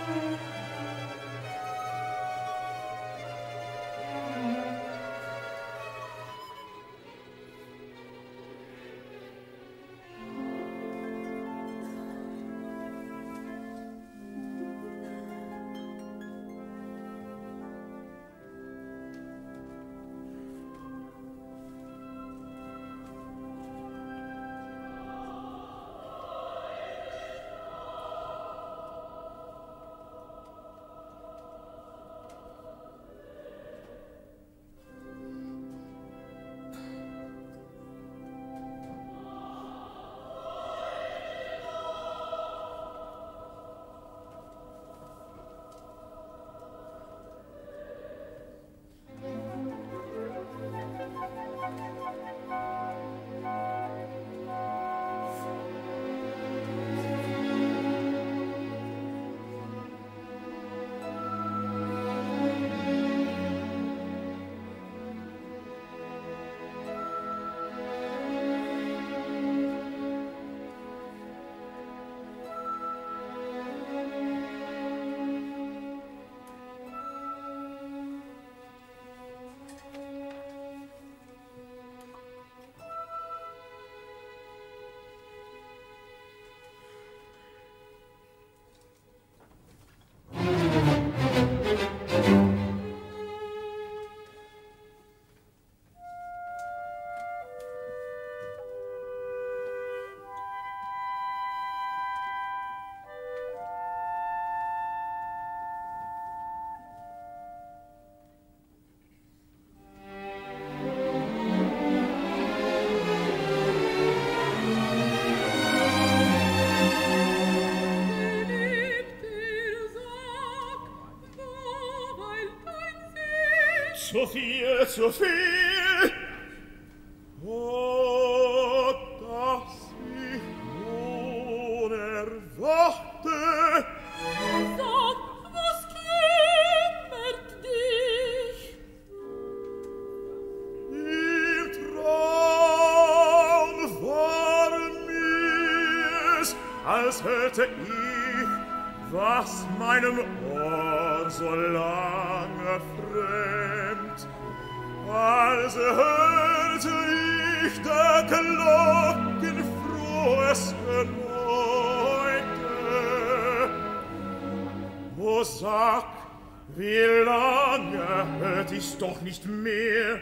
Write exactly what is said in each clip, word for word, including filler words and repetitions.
Zu viel, zu viel. Oh, dass ich nun erwachte. Sag, was kümmert dich? Im Traum war mir's, als hörte ich, was meinem Ohr so lange fremd, als hörte ich der Glocken frohes Geläute. O sag, wie lange hört ich's doch nicht mehr?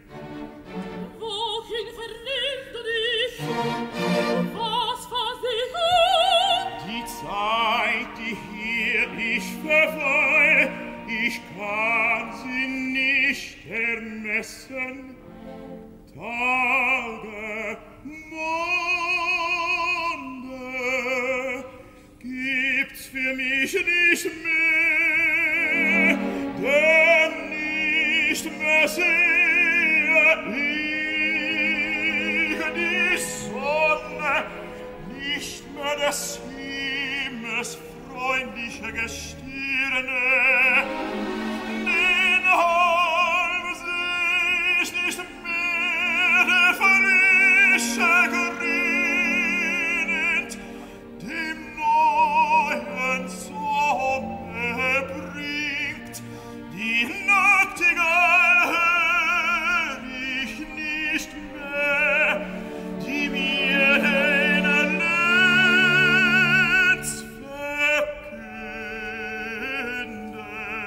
Wohin vernimmst du dich? Was versichert? Die Zeit, die hier ich verweil, ich kann sie nicht ermessen. Tage, Monde, gibt's für mich nicht mehr, denn nicht mehr sehe ich die Sonne, nicht mehr des Himmels freundliche Gestirne, den Halm seh ich nicht mehr, der Frische grünend, dem neuen Sommer bringt, die Nachtigall hör ich nicht mehr, die mir den Lenz verkünde.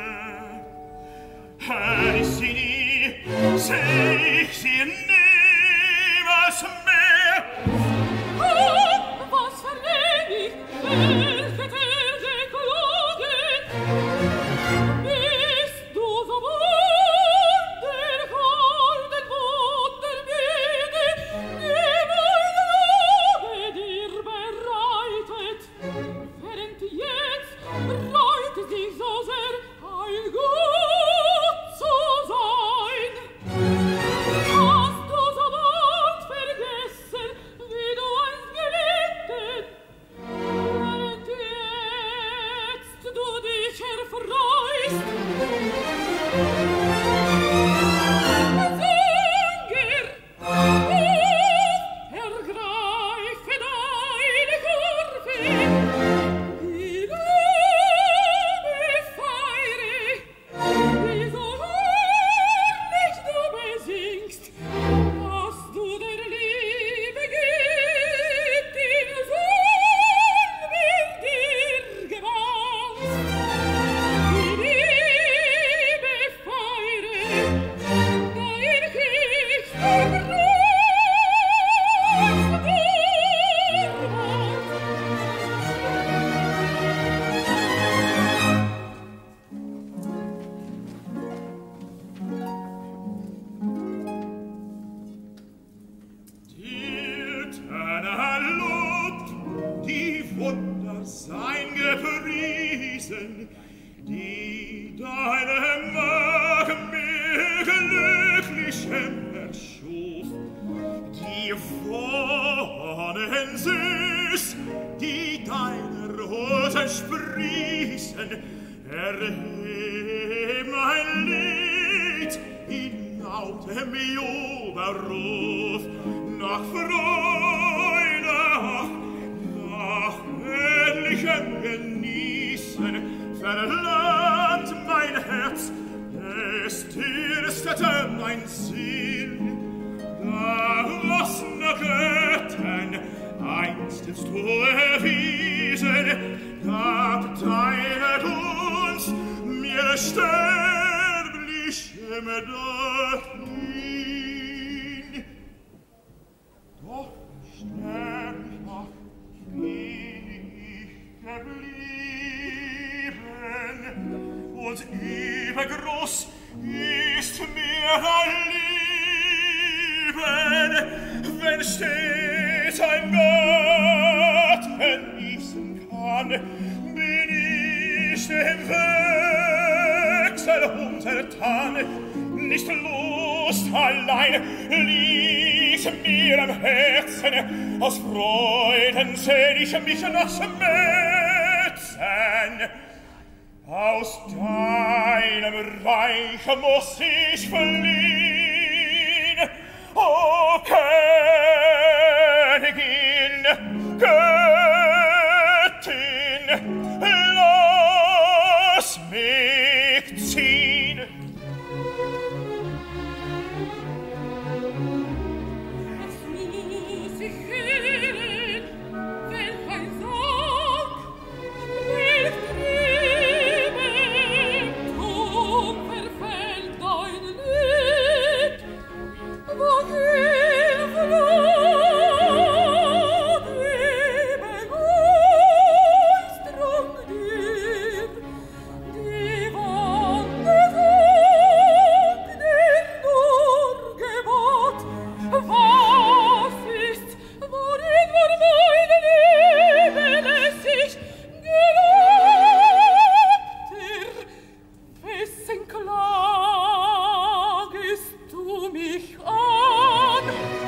Hör ich sie nie, seh ich sie niemals mehr. Oh, was vernehm ich? Welche Verse klugen? Bist du so wunderholden Wundermüde, die mein Glaube dir bereitet? Während jetzt freut es dich so sehr, ein Gut zu sein. Hast du so bald vergessen, wie du einst gelitten, während Wunder sein gepriesen, die deine Magen mir glücklichem erschuf, die Wohnen süß, die deiner Rosen sprießen, erheb mein Lied in lautem Jubelruf, nach Freude, nach ähnlichem Genießen, verlangt mein Herz, es dürstete mein Sinn, da was noch Götten einstens du erwiesen, gab deine Gunst mir sterblichem dahin. Doch sterblich bin ich geblieben, und übergroß ist mir dein Lieben, wenn stets ein Gott genießen kann, bin ich dem Wechsel untertan, nicht Lust allein liegt mir am Herzen, aus Freuden seh ich mich nach Schmerzen. Aus deinem Reich muss ich fliehen, o Königin, Göttin, lass mich ziehen. Was muss ich hören, welch ein Sog, welch Triebe, Ton verfällt dein Lied, wohin flog, wie Begeisterung dir, die Wanderung, die nur gebot, was ist, worin war meine Liebe lässig gelobter, wessen klagest du mich an?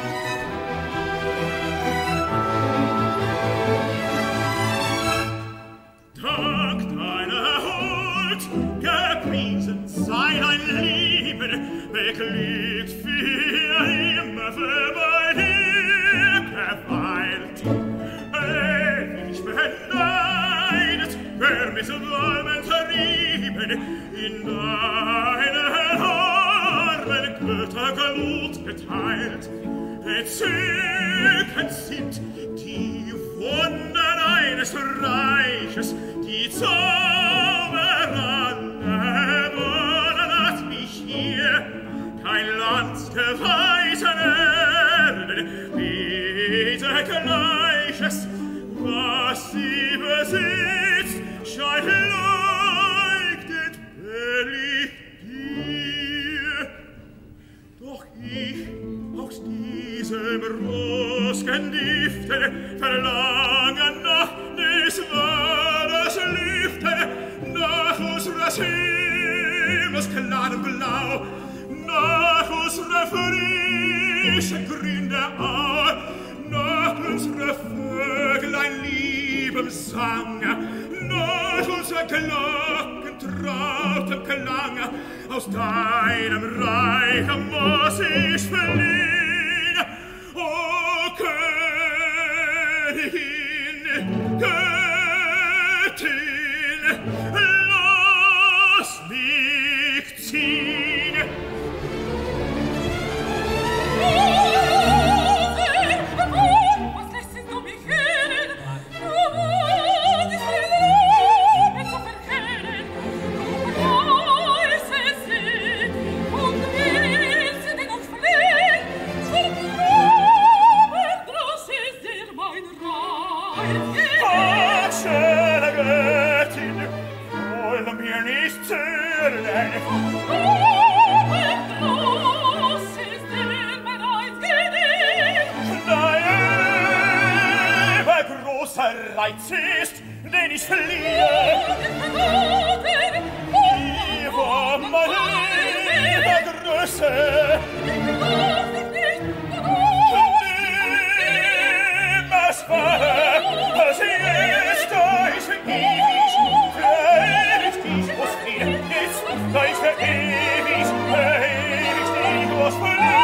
Dank deiner Huld, gepriesen sei dein Lieben, beglückt für immer für bei dir geweilt. Ich beneidet, wer mit Walmen trieben, in deinen Armen Götterglut geteilt. Entzückend sind die Wunder eines Reiches, die Zauberer wollen, dass mich hier kein Land der weisen Erden biete Gleiches, was sie besitzt, scheint leuchtet bellig dir. Doch ich aus diesem Rosgendifte verlange nach des Wades Lüften, nach unseres Himmels klarem Blau, nach unserer frischen Grün der Aue, nach unserer Vöglein liebem Sang, nach unserer Glocken trautem Klang, aus deinem Reich muss ich fliehen, o Königin, Göttin, lass mich ziehen. Was lässt du mich hören? Du wolltest mein Leben zu verkehren. Du preisest sie und willst den uns fliehen. Zum Glauben groß ist dir mein Reich. Ach, schöne Göttin, wolle mir nicht zürnen. Glauben groß ist dir mein Reich. Dein Liebe großer Reiz ist, den ich fliehe. Über meine Größe. Nimm es wahr, es ist euch ewig, für ewig dich, was mir ist, euch für ewig, für ewig dich, was verliert.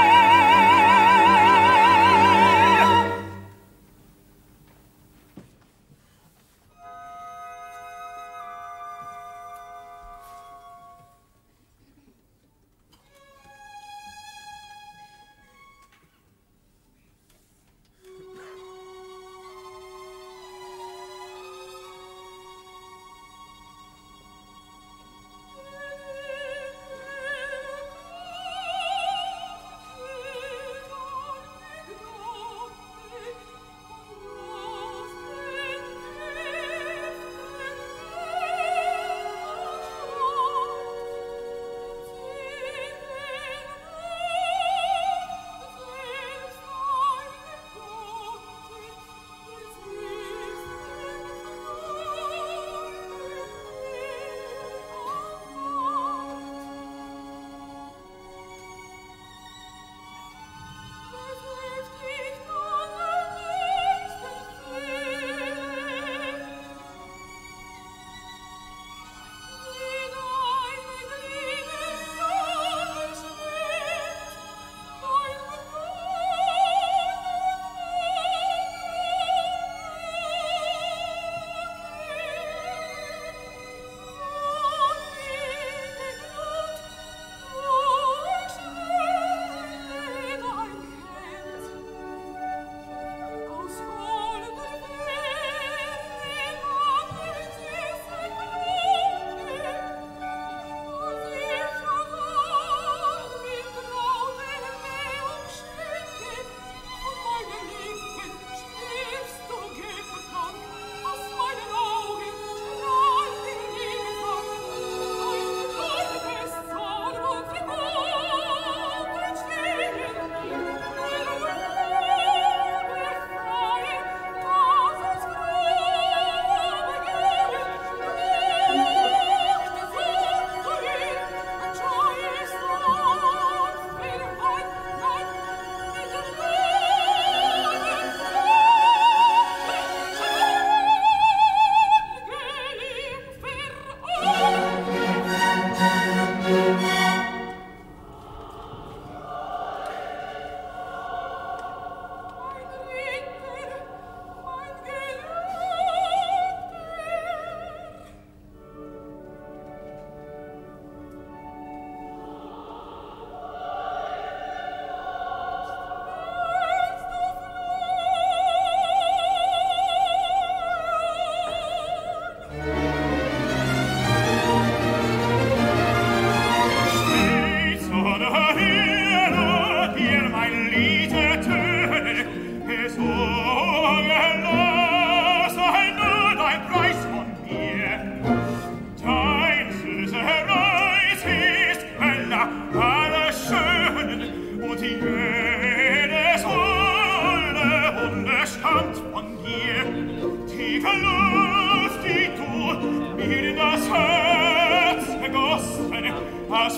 aus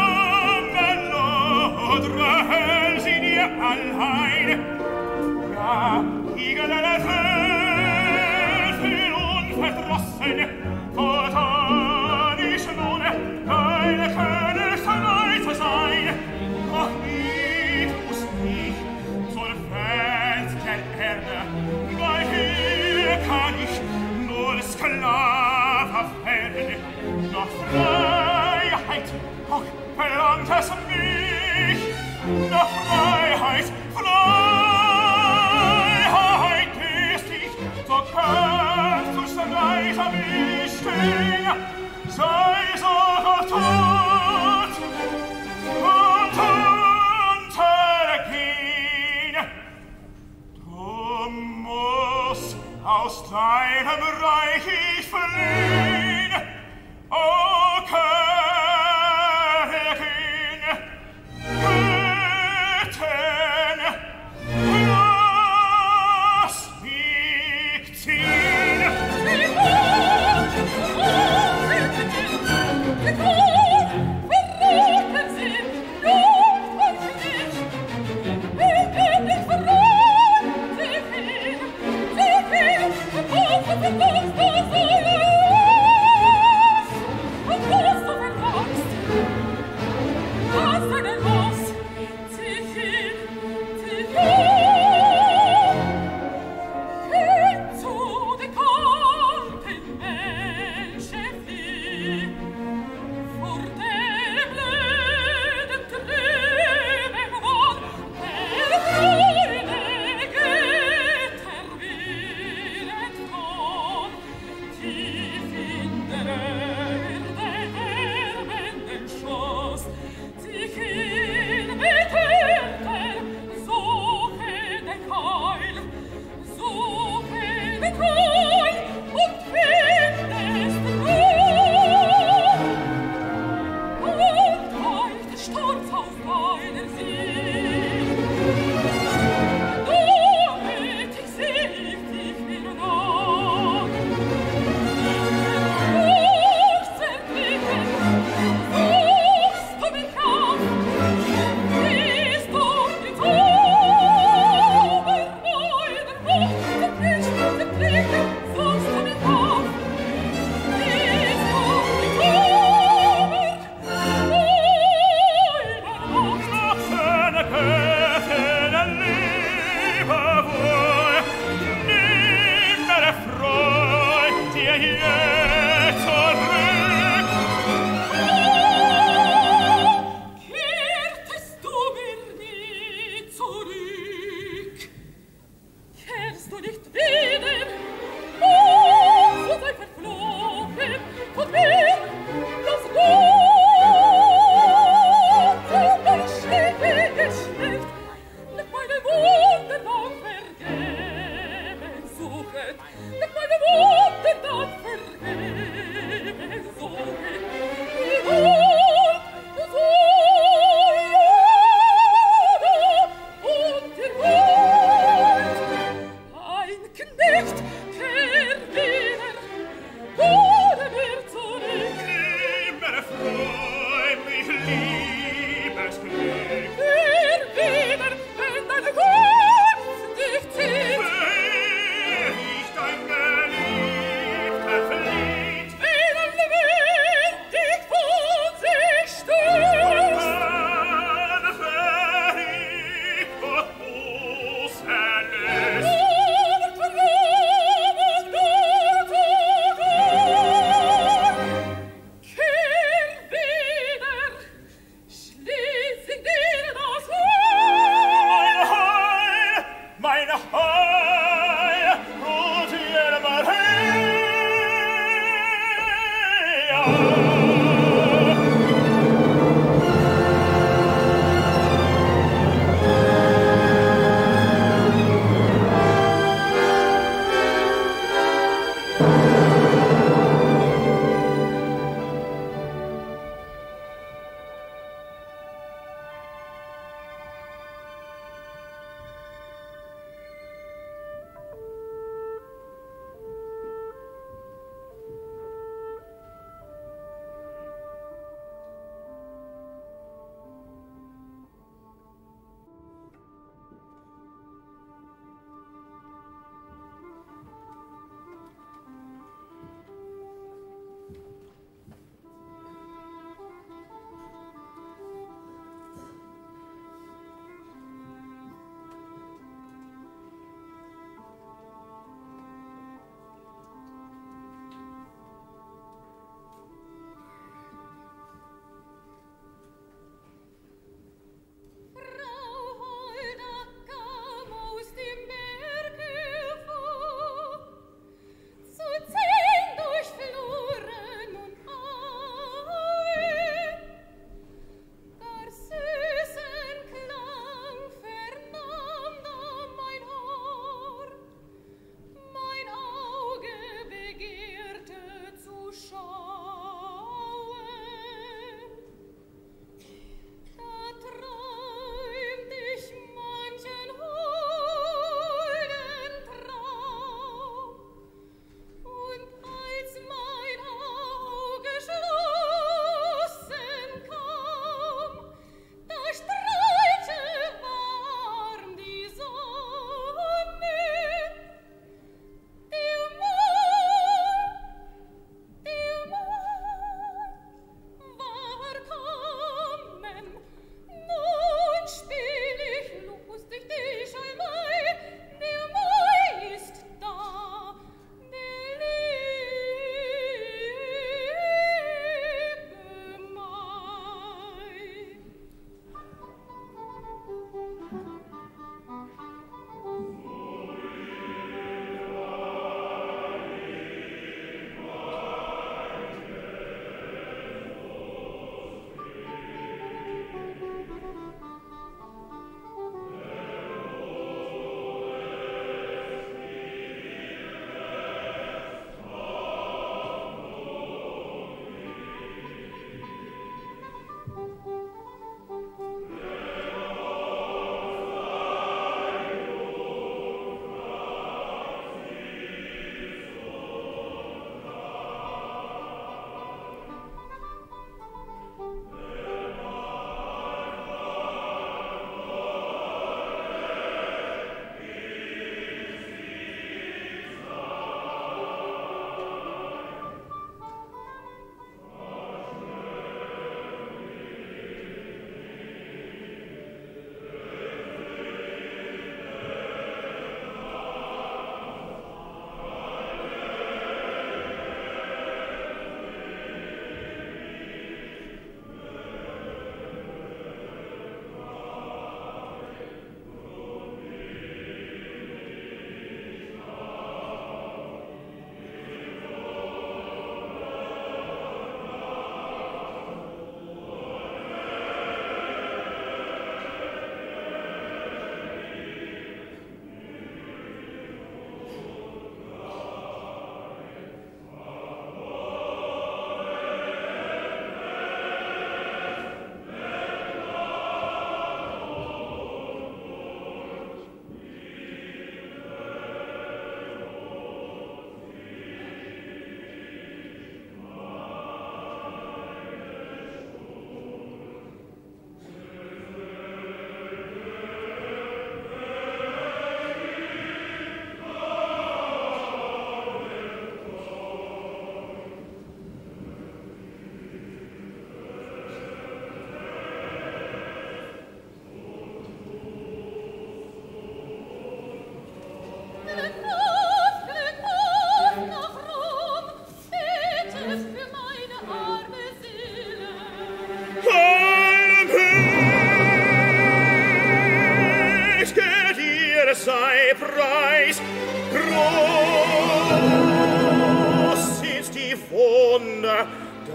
Flammen lodre Hölls in ihr Allheim. Ja, irgendeine Welt unverdrossen, wotan ich nun keine König neu zu sein. Doch nicht muss ich zur Welt der Erde, weil hier kann ich nur Sklave werden, doch Freiheit, doch verlangt es mich, doch Freiheit, Freiheit ist ich, so kannst du schon weiter mich stehen, sei sogar tot und untergehen. Du musst aus deinem Reich ich fliehen, o Königin, Göttin, lass mich ziehen. Ti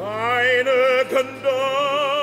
Eine Gnade.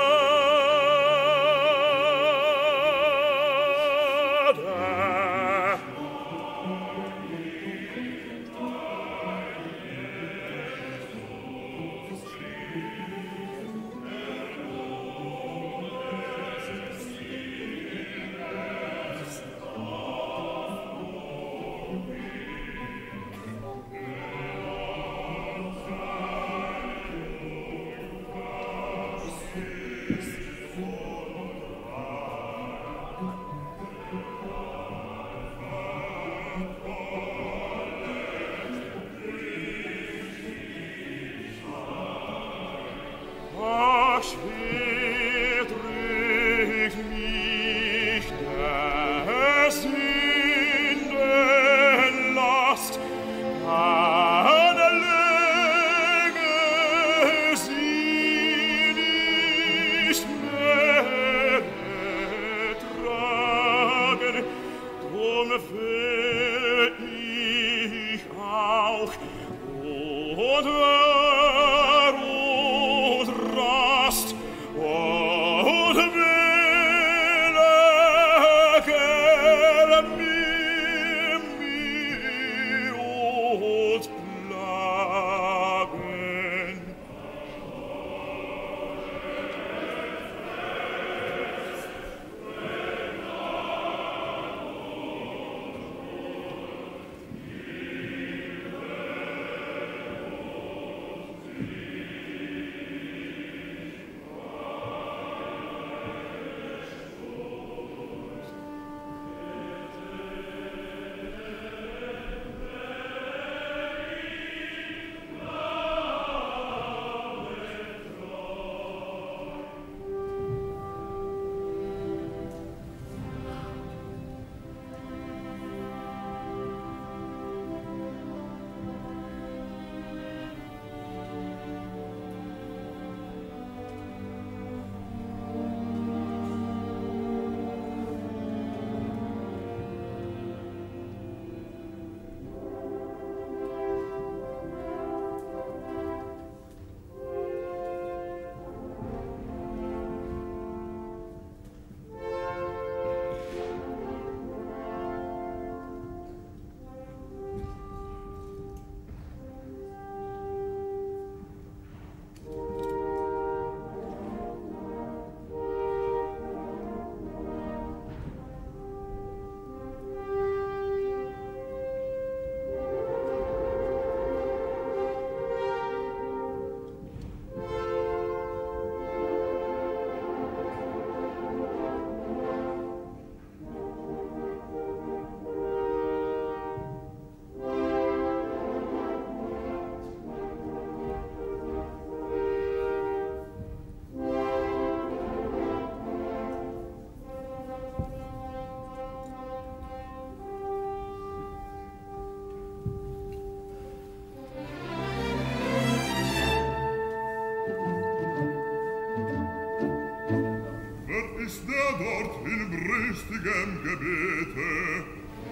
brüstigem Gebete.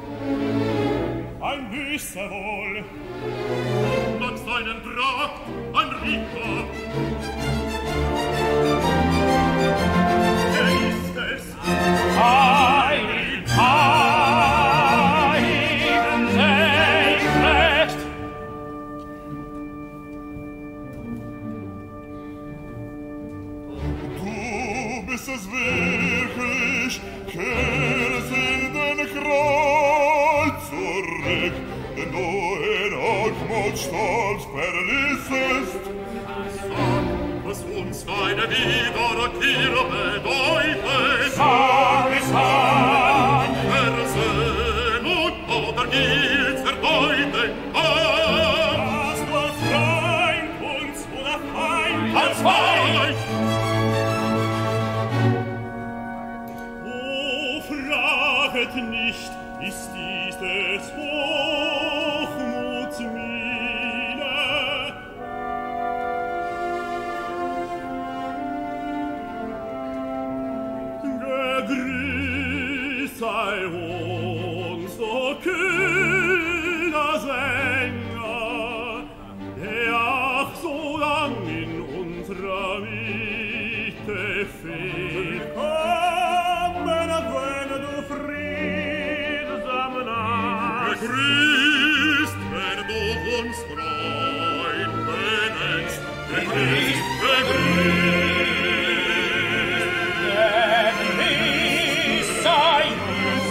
Ein Wüsse wohl, Nach seinen Trakt ein Ritter. wer ist es? Ein, ein Leibrecht. Du bist es wirklich, kehre in den Kreuz zurück, denn du in Hochmut stolz verließest. Sag, was uns deine Wiederkehr bedeutet. Sag es an. Versöhnung oder gilt's er heute an? Hast du als Freund uns oder Feind? Als Feind! Oh, fraget nicht, ist dies des Hochmuts Miene? Befehl. Willkommen, wenn du friedsam nahst. Gegrüßt, wenn du uns Freunde nennst. Gegrüßt, gegrüßt. Denn dies sei uns.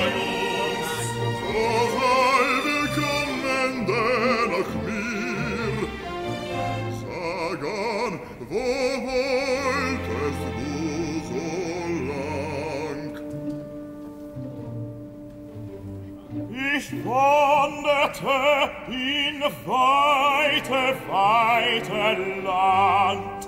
So sei willkommen dennoch mir. Sag an, wo wolltest du so lang? Ich wanderte in weite, weite Land.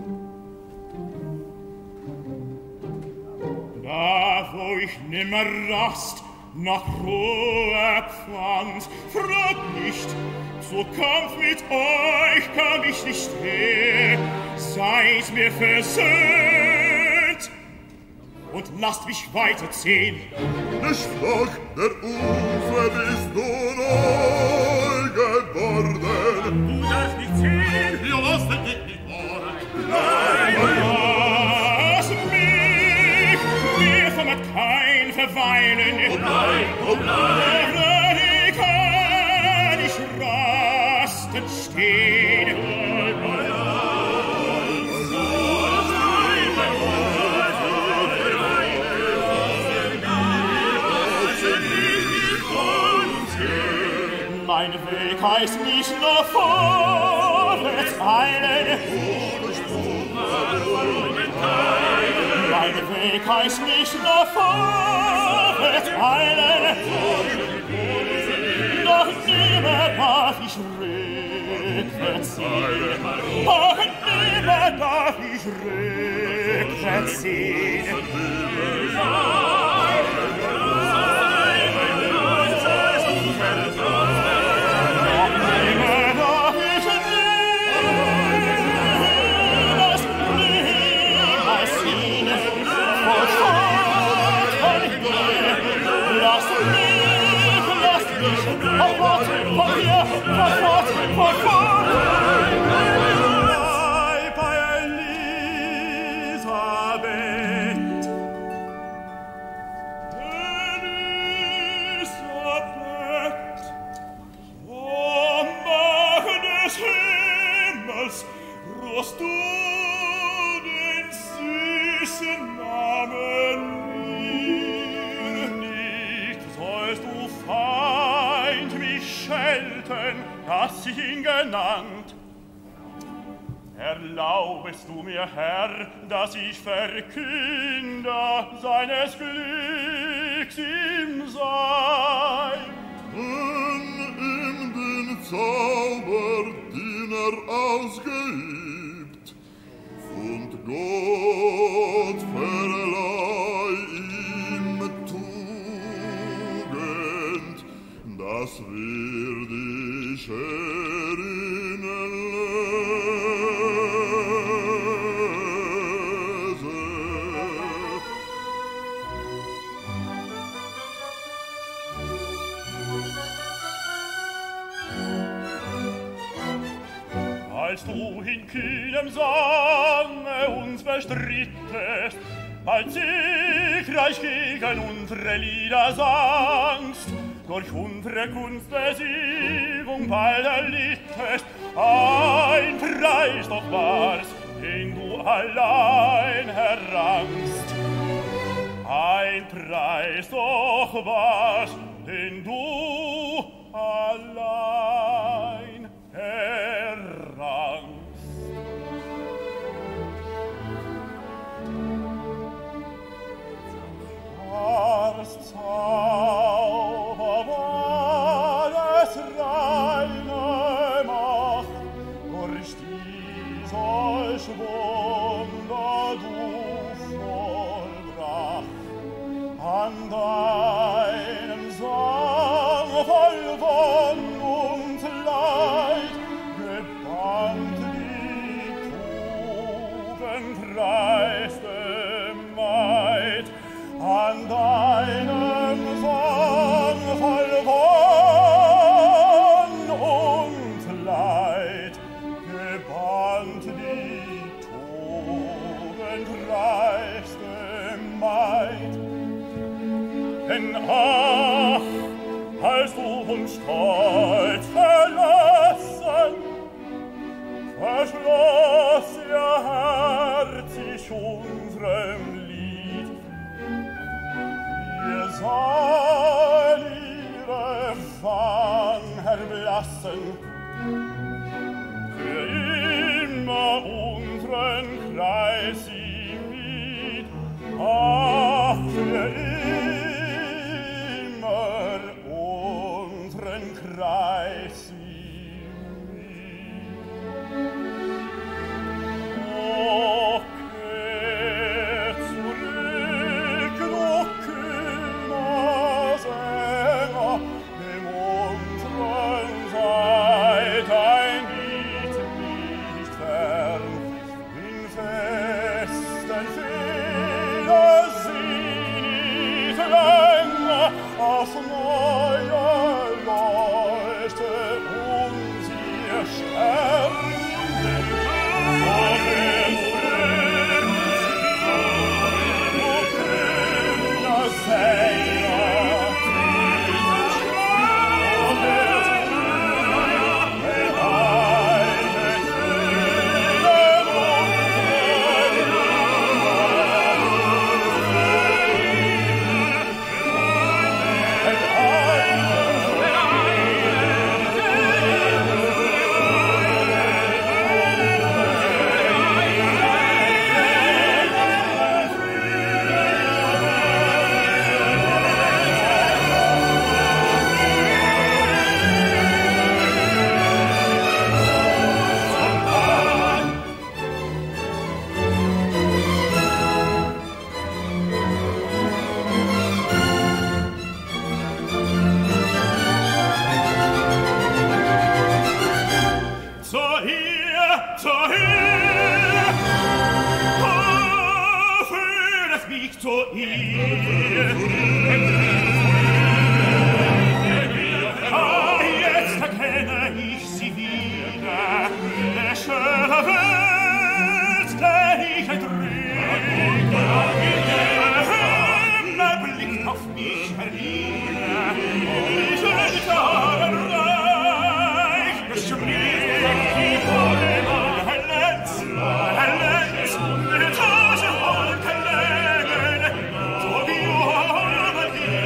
Da, wo ich nimmer Rast nach Ruhe pfand, frag nicht, zu Kampf mit euch kam ich nicht her, seid mir versöhnt und lasst mich weiterziehen. Nicht flach, der Ufer bist du neu geworden. Du darfst nicht sehen, Wir lassen dich nicht fahren. nein, lass mich, mir vermag kein Verweilen. Oh nein, oh nein. Ich kann nicht rasten stehen. Mein Weg heißt nicht nur vorwärts eilen. Mein Weg heißt nicht nur vorwärts eilen. Doch nimmer darf ich rückwärts ziehen. Doch nimmer darf ich rückwärts ziehen. Rost du den süßen Namen mir? Nicht sollst du, Feind, mich schelten, dass ich ihn genannt. Erlaubest du mir, Herr, dass ich verkünde seines Glücks im Sein? Wenn ihm den Zauberdiener ausgeübt und Gott verleih ihm Tugend, das wird dich erinnern Als du in kühnem Sange uns bestrittest, als siegreich gegen unsere Lieder sangst, durch unsere Kunstbesiegung bald erlittest, ein Preis doch war's, den du allein errangst. Ein Preis doch war's, den du allein errangst. Wars Zauber war es reine Macht, durch die solch Wunder du vollbracht. An deinem Sang voll Wonn und Leid gebannt die tugendreichste Maid. An deinem Sang voll Wonn und Leid gebannt die tugendreichste Stolz verlassen, verschloss ihr Herz sich unserem Lied. Wir sahen ihre Wangen erblassen, für immer unseren Kreis sie mied. Ach, für immer unseren Kreis sie auf neue Leuchte uns ihr Stern. Thank you.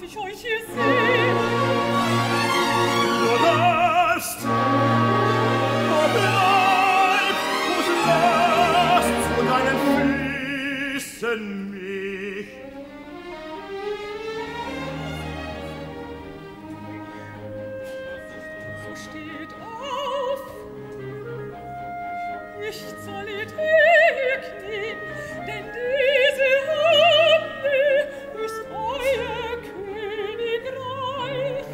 darf ich euch hier sehen? Du darfst! Oh, bleib! Du darfst zu deinen Füßen mich! So steht auf! Nicht soll ihr Tee knien, denn diese Hände ist euer Königreich.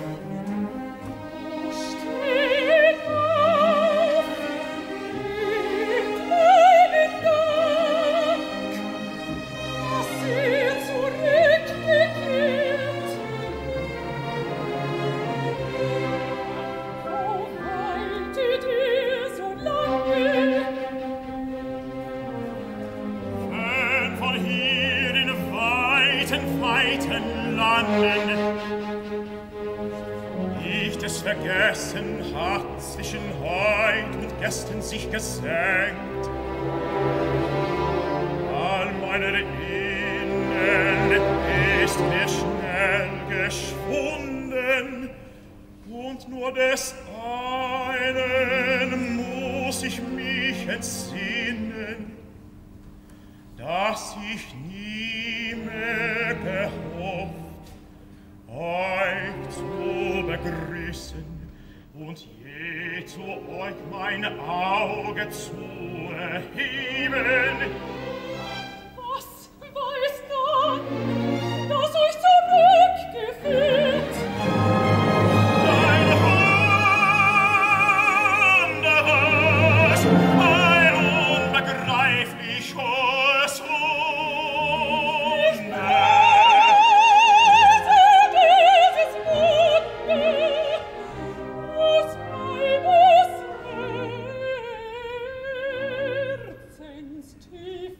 Steht auf, gebt meinen Dank, dass ihr zurückgekehrt. Wo weiltet ihr so lange? Fern von hier in weiten, weiten Landen. Nicht es vergessen hat zwischen heut und gestern sich gesenkt. All meiner Innen ist mir schnell geschwunden und nur des einen muss ich mich entsinnen, dass ich nie mehr gehofft, euch zu begrüßen und je zu euch mein Auge zu erheben. Was war es dann, das euch zurückgeführt? Ein anderes, ein unbegreifliches Wunder. Dieses Wunder aus meines Herzens tief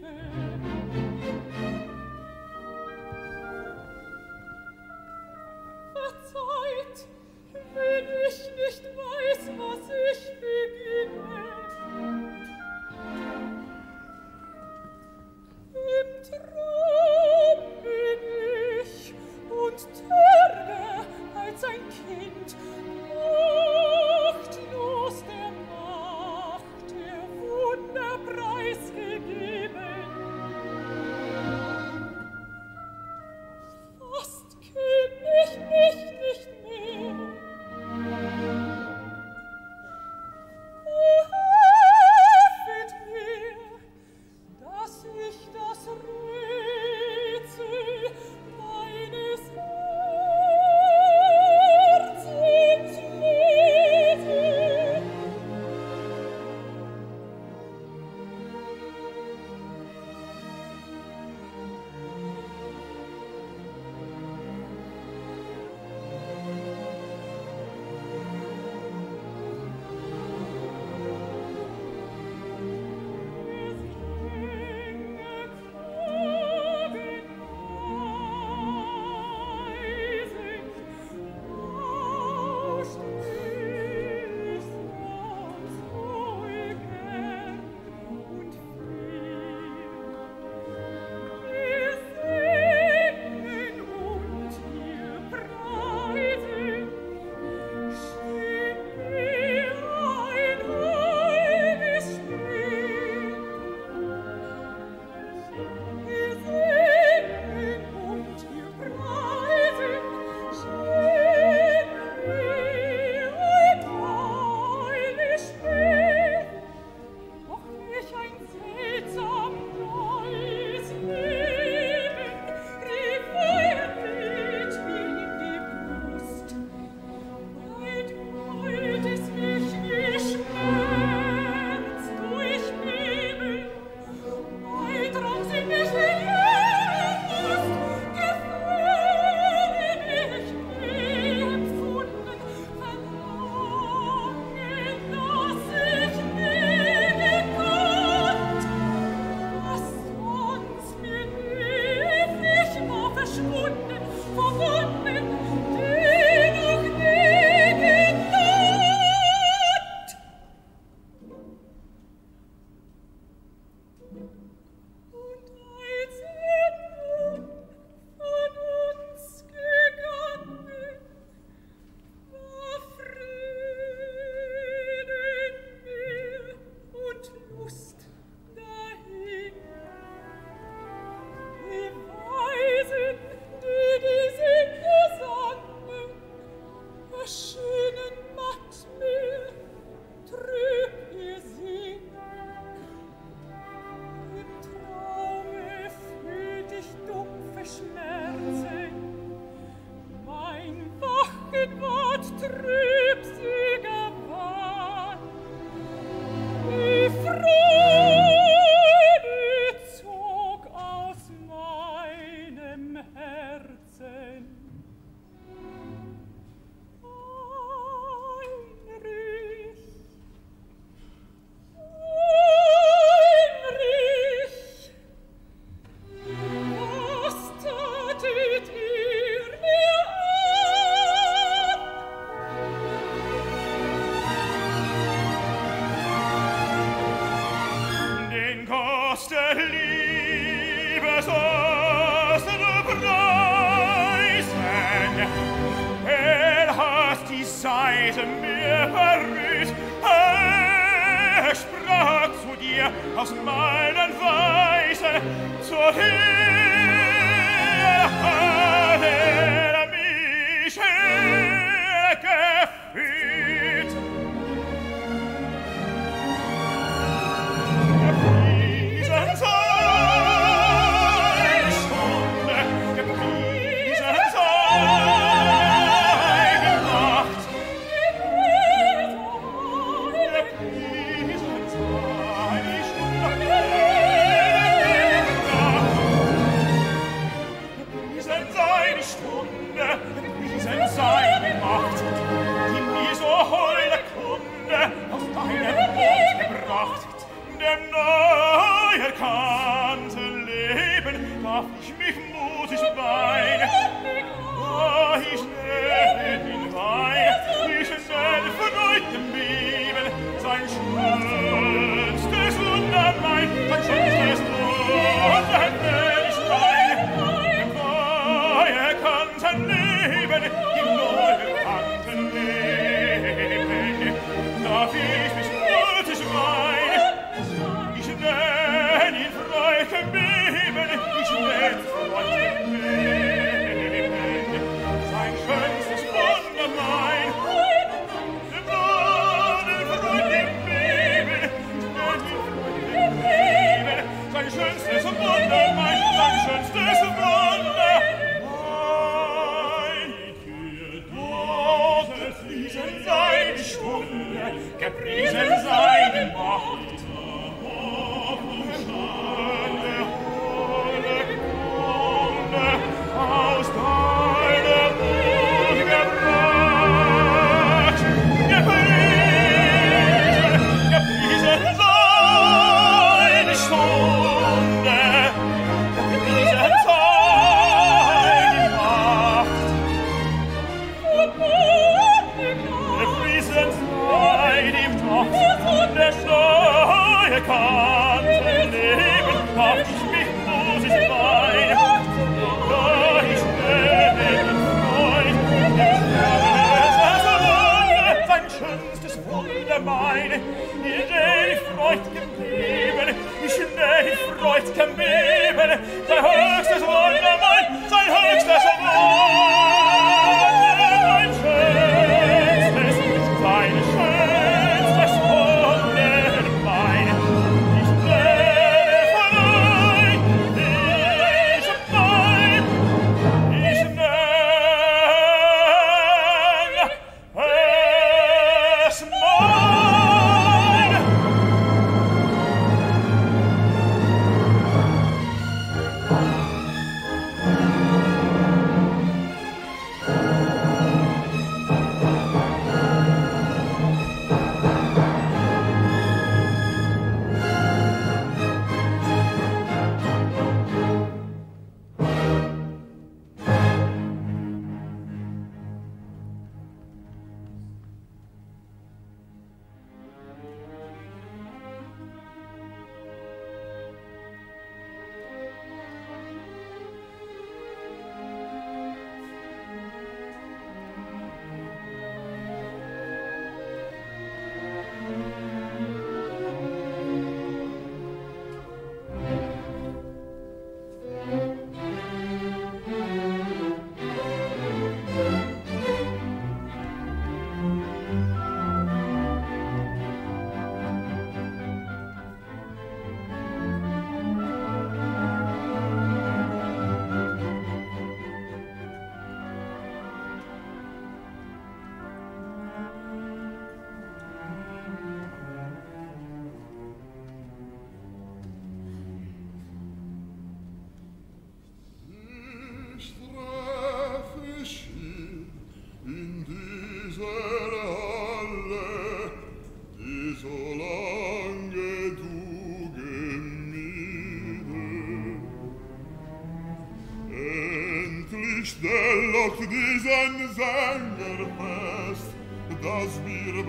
lockt diesen Sänger fest, dass wir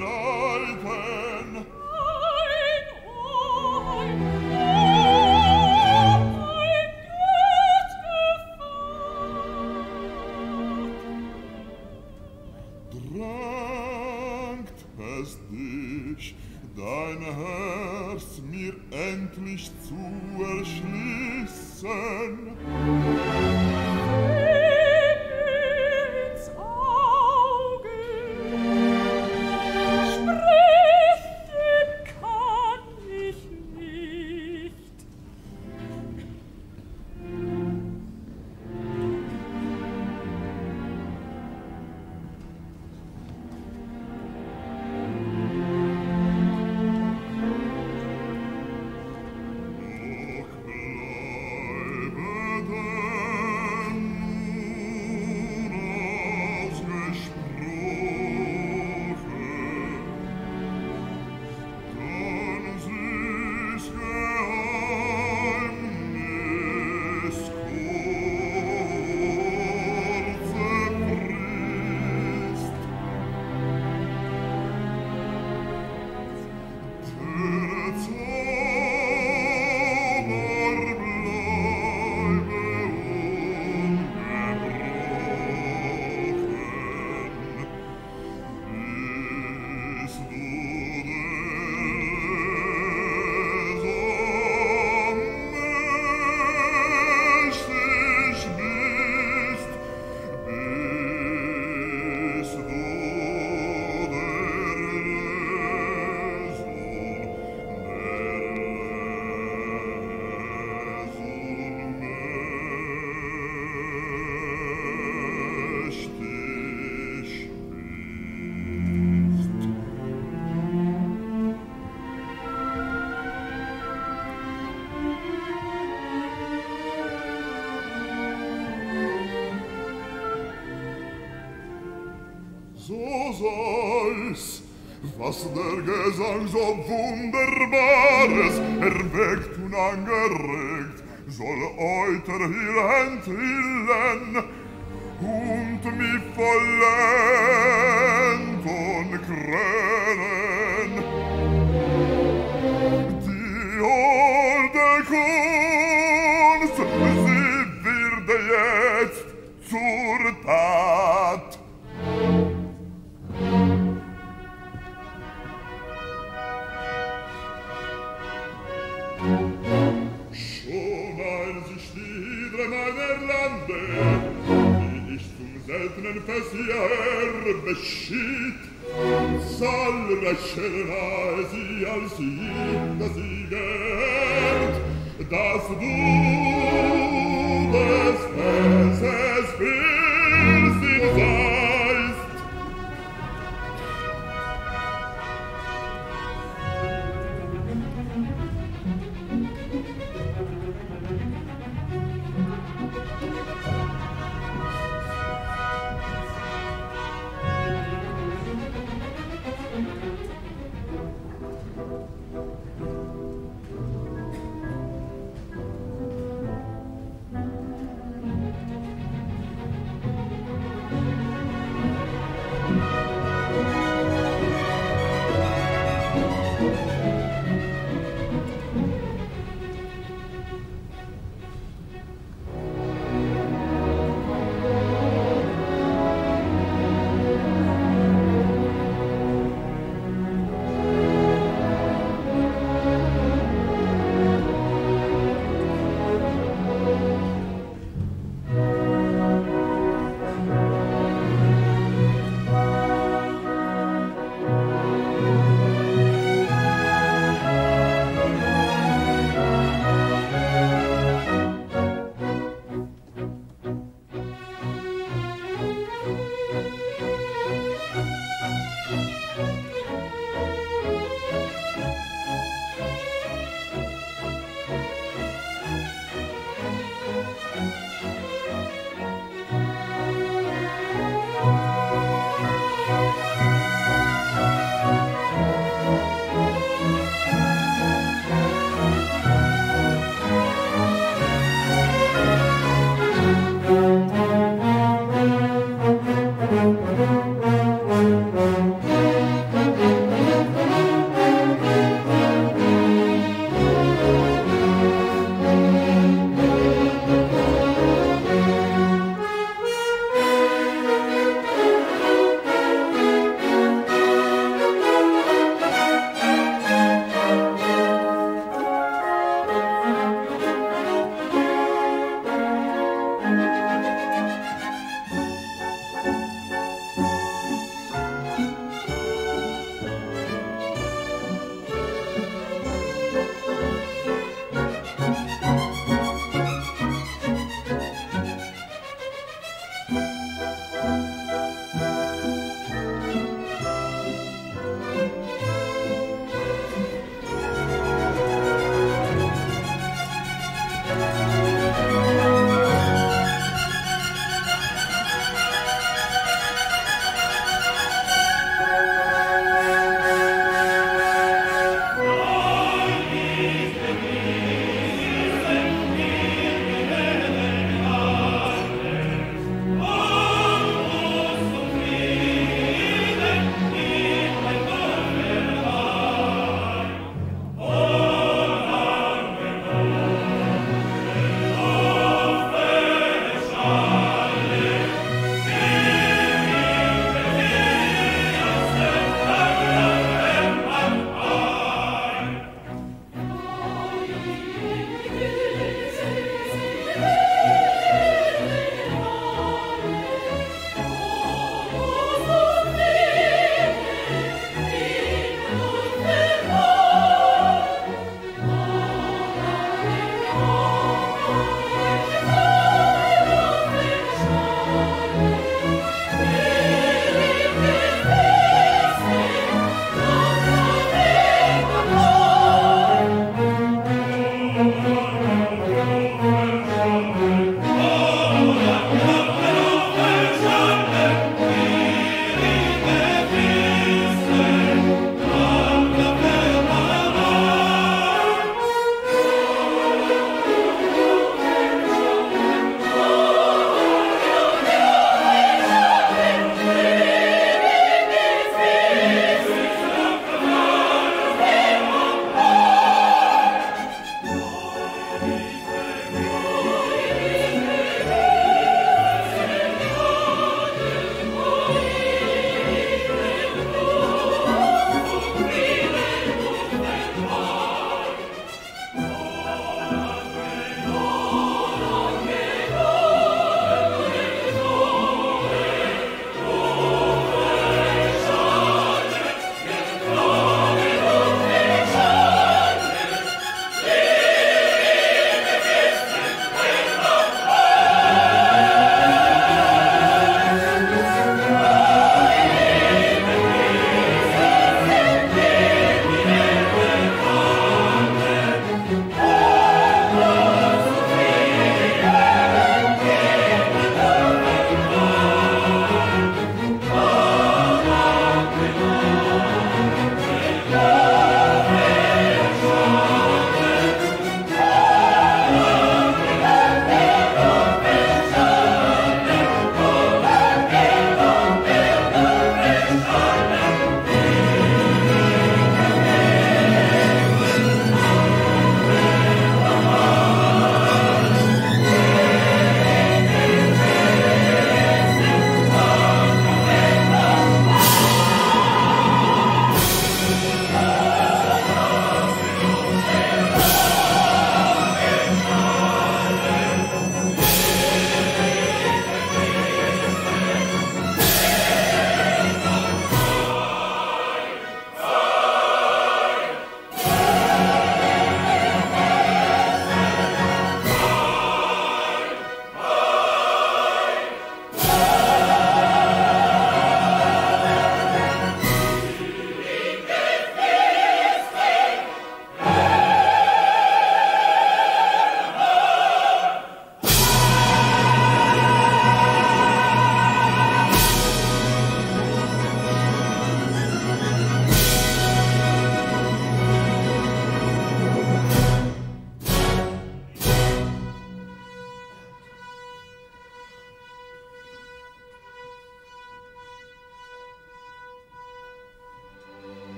bereiten. Ein, ein, ein Göttgefahrt. Drängt es dich, dein Herz mir endlich zu erschließen? so soll's, was der Gesang so Wunderbares erweckt und angeregt, soll euter hier enthüllen und mich vollend und krönen. Die holde Kunst, sie wird jetzt zur Tat. Schon als ich niedre meiner Lande, die ich zum seltenen Festjahr beschied, zahlreicher nahe sie als jeder sie gehört, dass du des Festes Fürstin seist.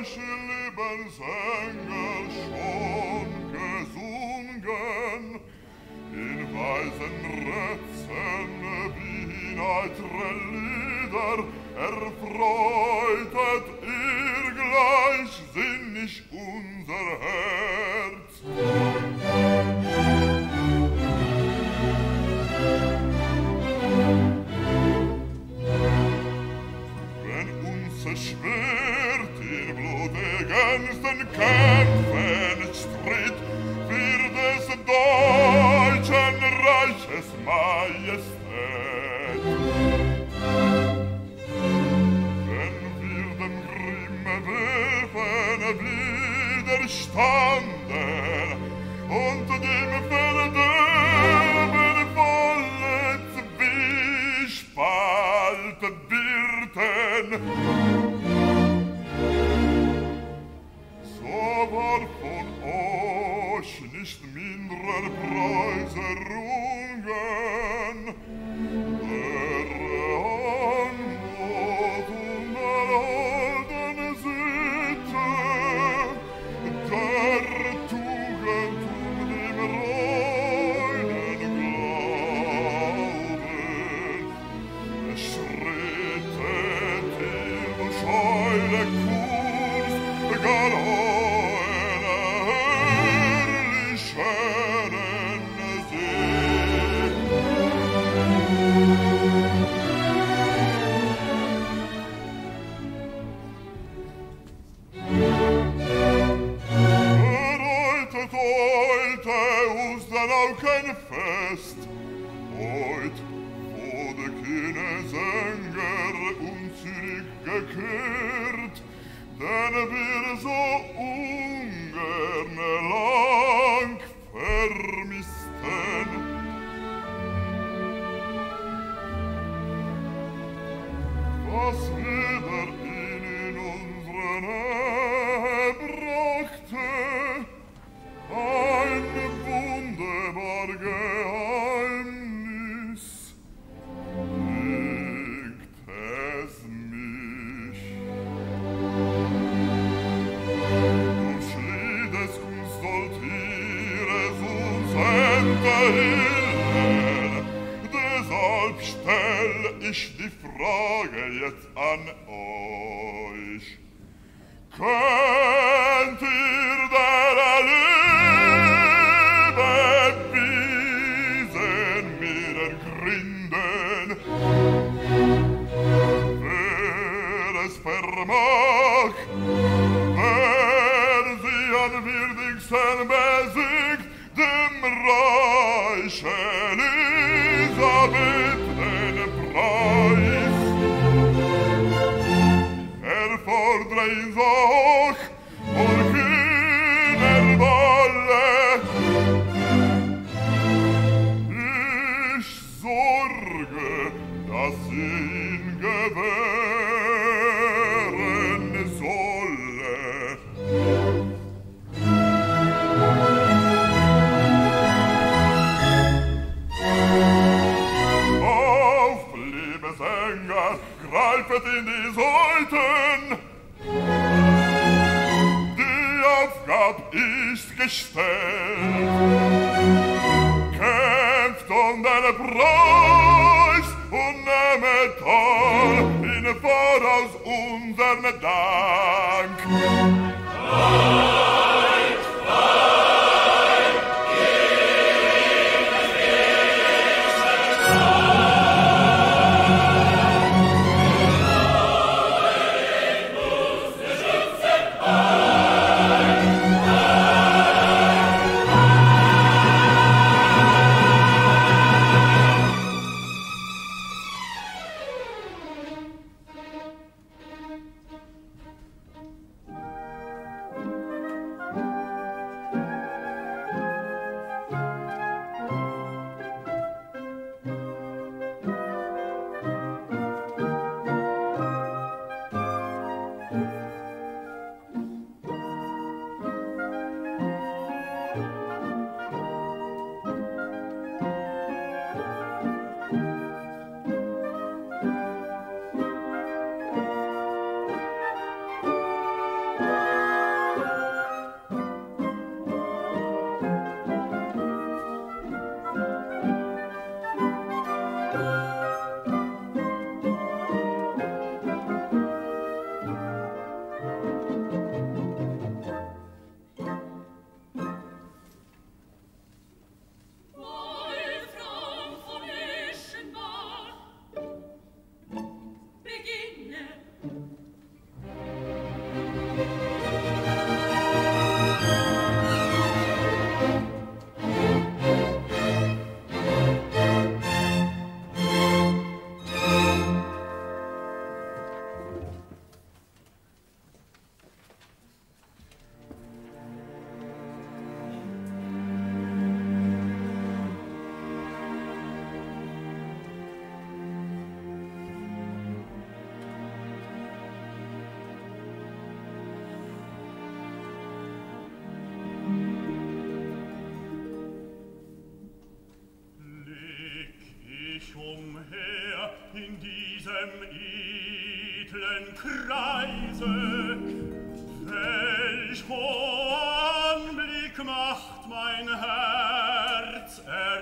euch lieben Sänger schon gesungen, in weisen Rätzen wie in eitre Lieder erfreutet ihr gleichsinnig unser Herz. Wenn unser Schwert in blutigensten Kämpfen stritt für des deutschen Reiches Majestät, wenn wir dem Grimme Wölfen widerstanden und dem Verderben volle Zwiespalt birten, so war von euch nicht mindrer Preise Rungen, der Anmut und der holden Sitte, der Tugend und dem reinen Glauben. Es schrittet ihr durch eure Kurs, gar eure herrlichen See. Reutet heute uns dann auch kein Fest, heut, wo de kühne Sänger uns zurückgekehrt, denn wir so ungern lang vermissten. Was wieder ihn in unsere Nähe brachte, ein wunderbar Geheimnis, liegt es mich. Durch Liedeskunst sollt ihr es uns enthüllen, deshalb stell ich die Frage jetzt an euch. Könnt ihr der Liebe wiesen mir ergründen, wer es vermag, wer sie an würdigsten besiegt, dem Reich Elisabeth den Preis. Erfordre ihn auch, und kühner wolle, ich sorge, dass sie ihn gewähren solle. Auf, liebe Sänger, greifet in die Seiten, die Aufgabe ist gestellt. Kämpft um den Preis und nehmet all in voraus unsern Dank. Kreise. Welch Anblick macht mein Herz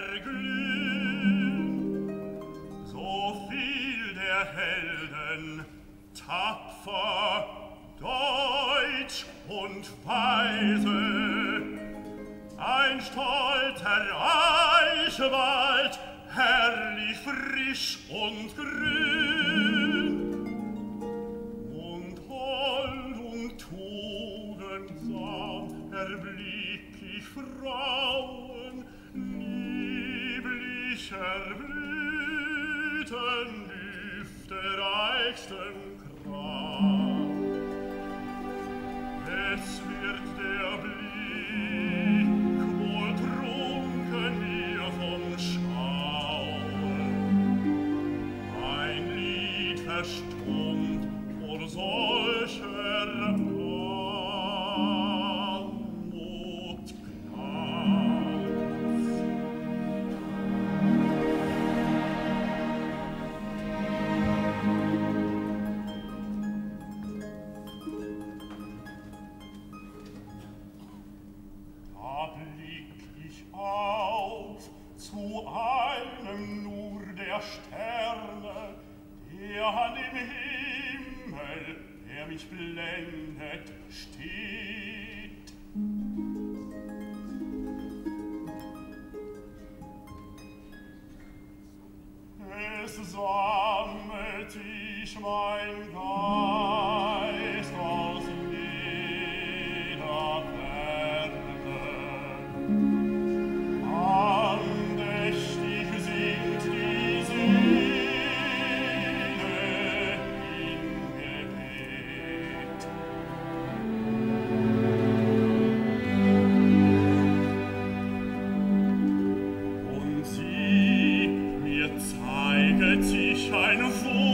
erglühen, so viel der Helden tapfer, deutsch und weise. Ein stolzer Eichwald, herrlich frisch und grün, und hold und tugendsam erblick ich Frauen lieblicher Blüten, Düfte reichsten Kram. Es wird der Blick wohl trunken mir vom Schauen, ein Lied verstummt vor solcher Anmut Glanz. Da blick ich auf zu einem nur der Sterne, der an dem Himmel, der mich blendet, steht. Es sammelt ich mein Geist aus jeder Ferne. Andächtig singt die Seele in Gebet. Und sieh, mir zeiget sich ein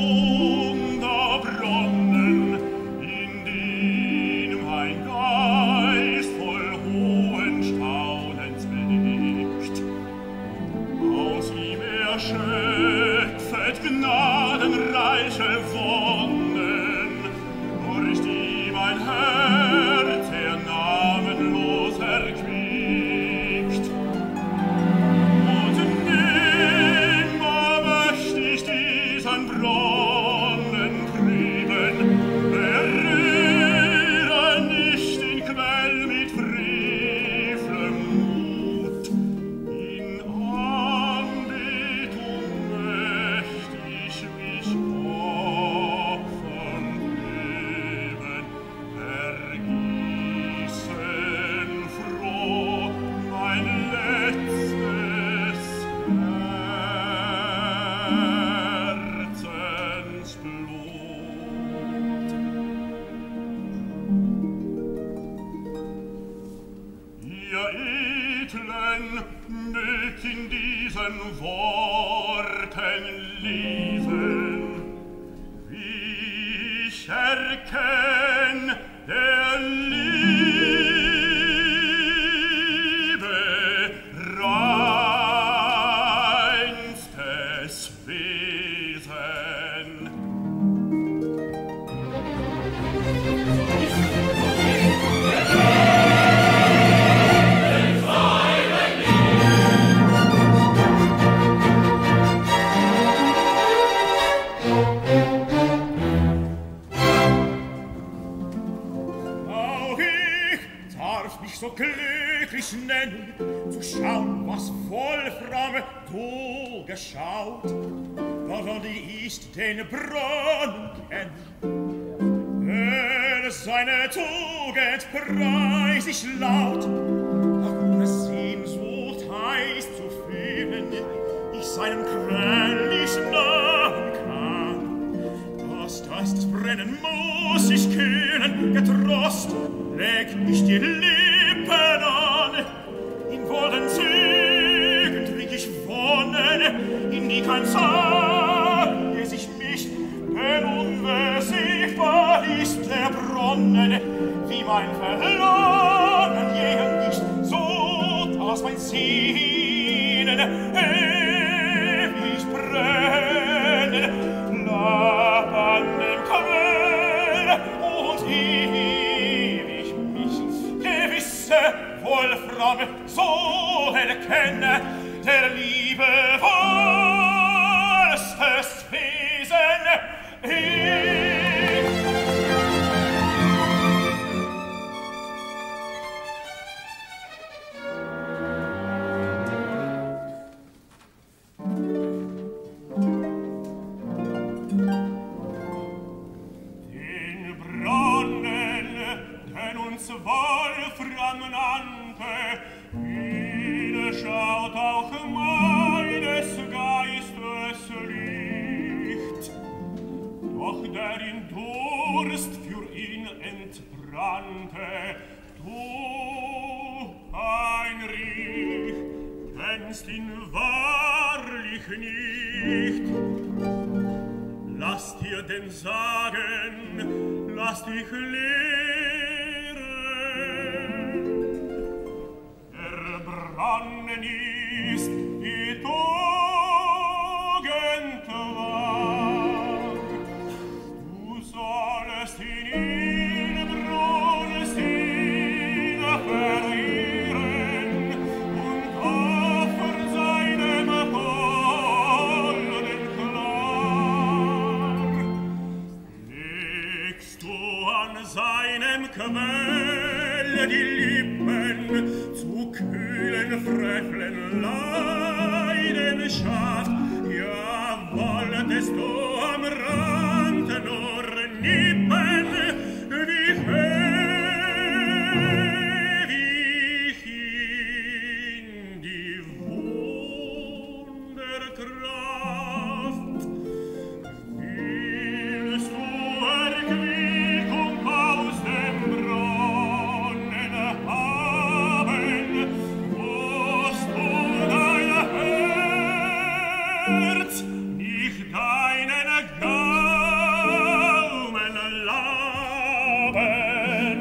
Wunderbrunnen, in dem mein Geist voll hohen Staunens blickt. Aus ihm erschöpfet gnadenreiche Wonnen, durch die mein Herz er namenlos erquickt. Und nimmer möcht ich diesen Brunnen trüben, berühre nicht den Quell mit frevlem Mut. In Anbetung möcht ich mich opfern üben, vergießen froh mein letztes Herzensblut. Ihr Edlen, mögt in diesen Worten lesen, wie ich erkenn der Liebe reinstes Wesen. Auch ich darf mich so glücklich nennen, zu schauen, was Wolfram du geschaut, daran die ist den Brunnen kennen. Denn seine Tugend preis ich laut, auch ohne Sehnsucht heißt zu fühlen, ich seinem Quell nicht nahen kann. Das Geist des Brennen muss ich kühlen, getrost, leg ich die Lippen an, in vollen Zügen trink ich Wonnen, in die kein Sage sich mischt, denn unbesiegbar ist der Brunnen, wie mein Verlangen jenen nicht, so dass mein Sinnen ewig brennen, nah an dem Quell voll fromm so erkenne, der Liebe wohlstes Wesen ich. Wolfram nannte, ihn schaut auch meines Geistes Licht. Doch der in Durst für ihn entbrannte, du, Heinrich, kennst ihn wahrlich nicht. Lass dir denn sagen, lass dich lehren, Brannen ist die Tugend wahr. Du sollst in ihn Brunnen verehren und opfer seinem holden Klang. Legst du an seinem Quell die Lippen zu kühlen Fröcheln Leidenschaft, ja, wolltest du am Rand nur nippen, wie ewig in die Wunderkraft. Willst du Erquickung aus dem Brunnen haben, musst du dein Herz, nicht deinen Gaumen laben.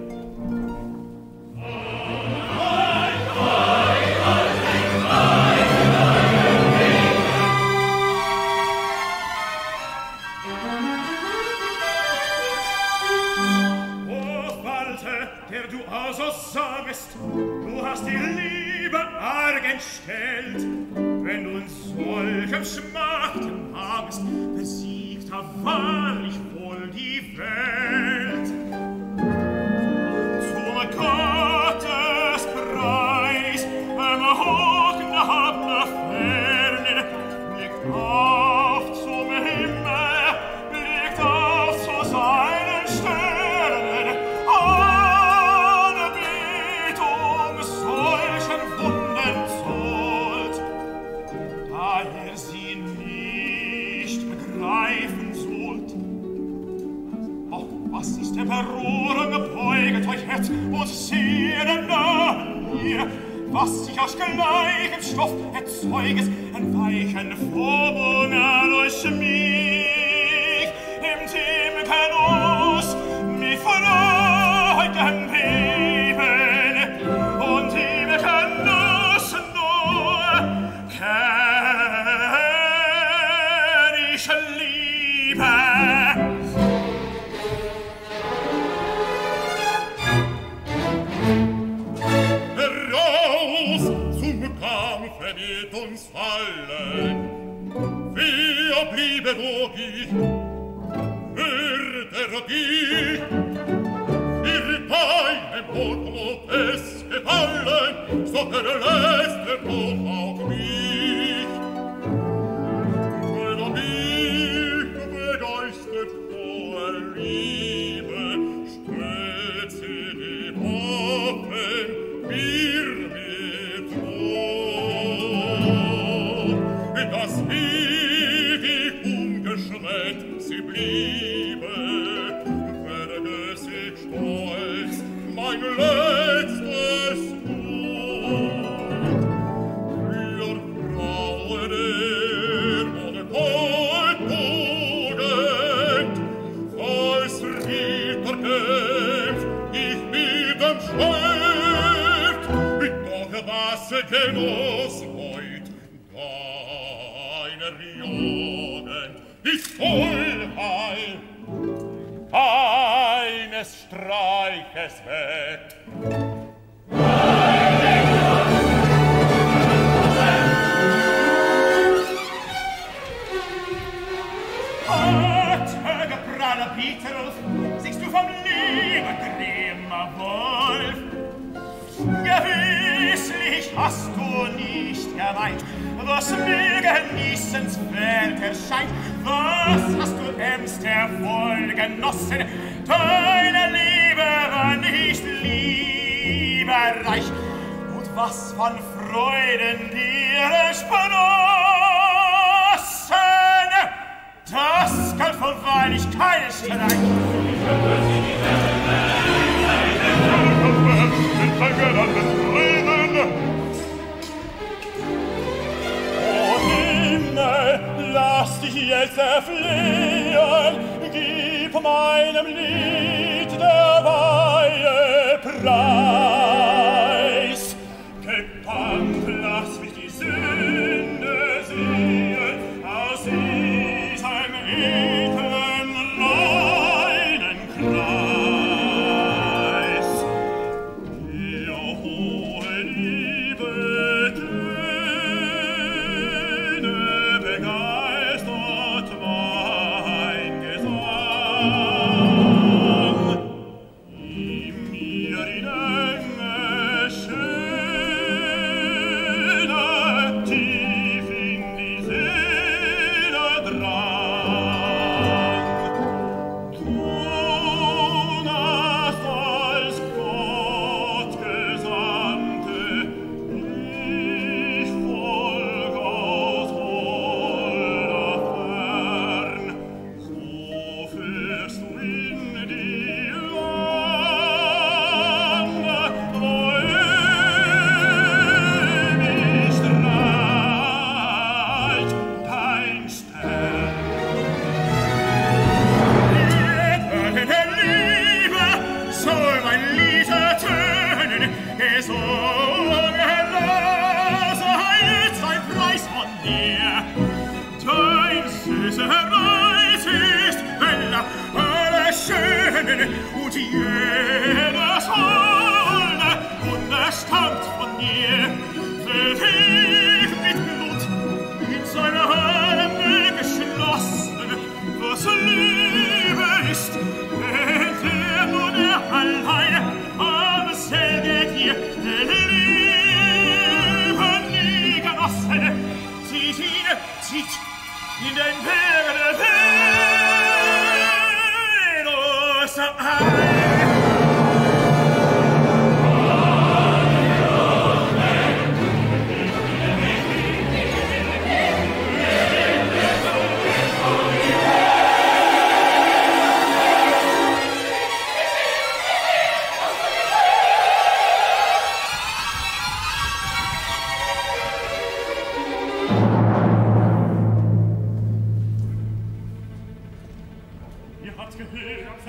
O Walter, der du also sagst, du hast die Liebe arg entstellt, wenn du in solchem Schmachten hagst, besiegt er wahrlich wohl die Welt. Zum Gottes Preis, am hochgehobenen Fernen, blickt auf zum Himmel, blickt auf zu seinen Sternen, Anbetung solchen Wunden zollt, da ihr sie nicht begreifen sollt. Och, was ist der Verrohrung, beuget euch Herz und sehet nahe mir, was sich aus gleichem Stoff erzeuget, ein weichen Vorbunger durch mich, im Genuss mit Freuden leben und im Genuss nur kenn ich Liebe. Heraus zum Kampfe mit uns allen, wer bliebe doch ich, würde dich, ihr Beine Boot es gefallen, so verlässt er doch auch mich. Wenn er mich begeistert vor Liebe, stellt sie die Waffen mir mit Droh, dass ewig ungeschreckt sie bliebe, vergesse ich stolz mein letztes Gut. Für Frauen ohne Tugend, als Ritter kämpft ich mit dem Schwert, doch was genoss heut deiner Jugend ist voll Heil eines Streiches wert. hast du nicht gemeint, was mir genießenswert erscheint. Was hast du ämstervoll genossen? Deine Liebe war nicht liebereich. Und was von Freuden dir entsprossen, das kann wohl wahrlich kein Streich. Lass dich jetzt erflehen, gib meinem Lied der Weihe Preis. Gebannt, lass mich die Sünde sehen, aus diesem edlen Leinenkreis. Die hohe Liebe Töne begeistert mein Gesang, die mir in enge Schöne tief in die Seele drang. Du hast als Gott Gesandte, ich folg aus holder Fern. So führst du in die Lande, wo ewig strahlt dein Stern. Deine Liebe soll mein Lied ertönen, gesungen los, jetzt ein Preis von dir. Dein süßer Reis ist heller aller Schönen, und jedes Holde und er stammt von dir, verweht mit Blut in seine Arme geschlossen. Was Liebe ist, kennt er nur der alleine, am selge dir, der Liebe nie genossen, zieht ihn, zieht in den Bergen der Venus ein. Ihr habt's gehört,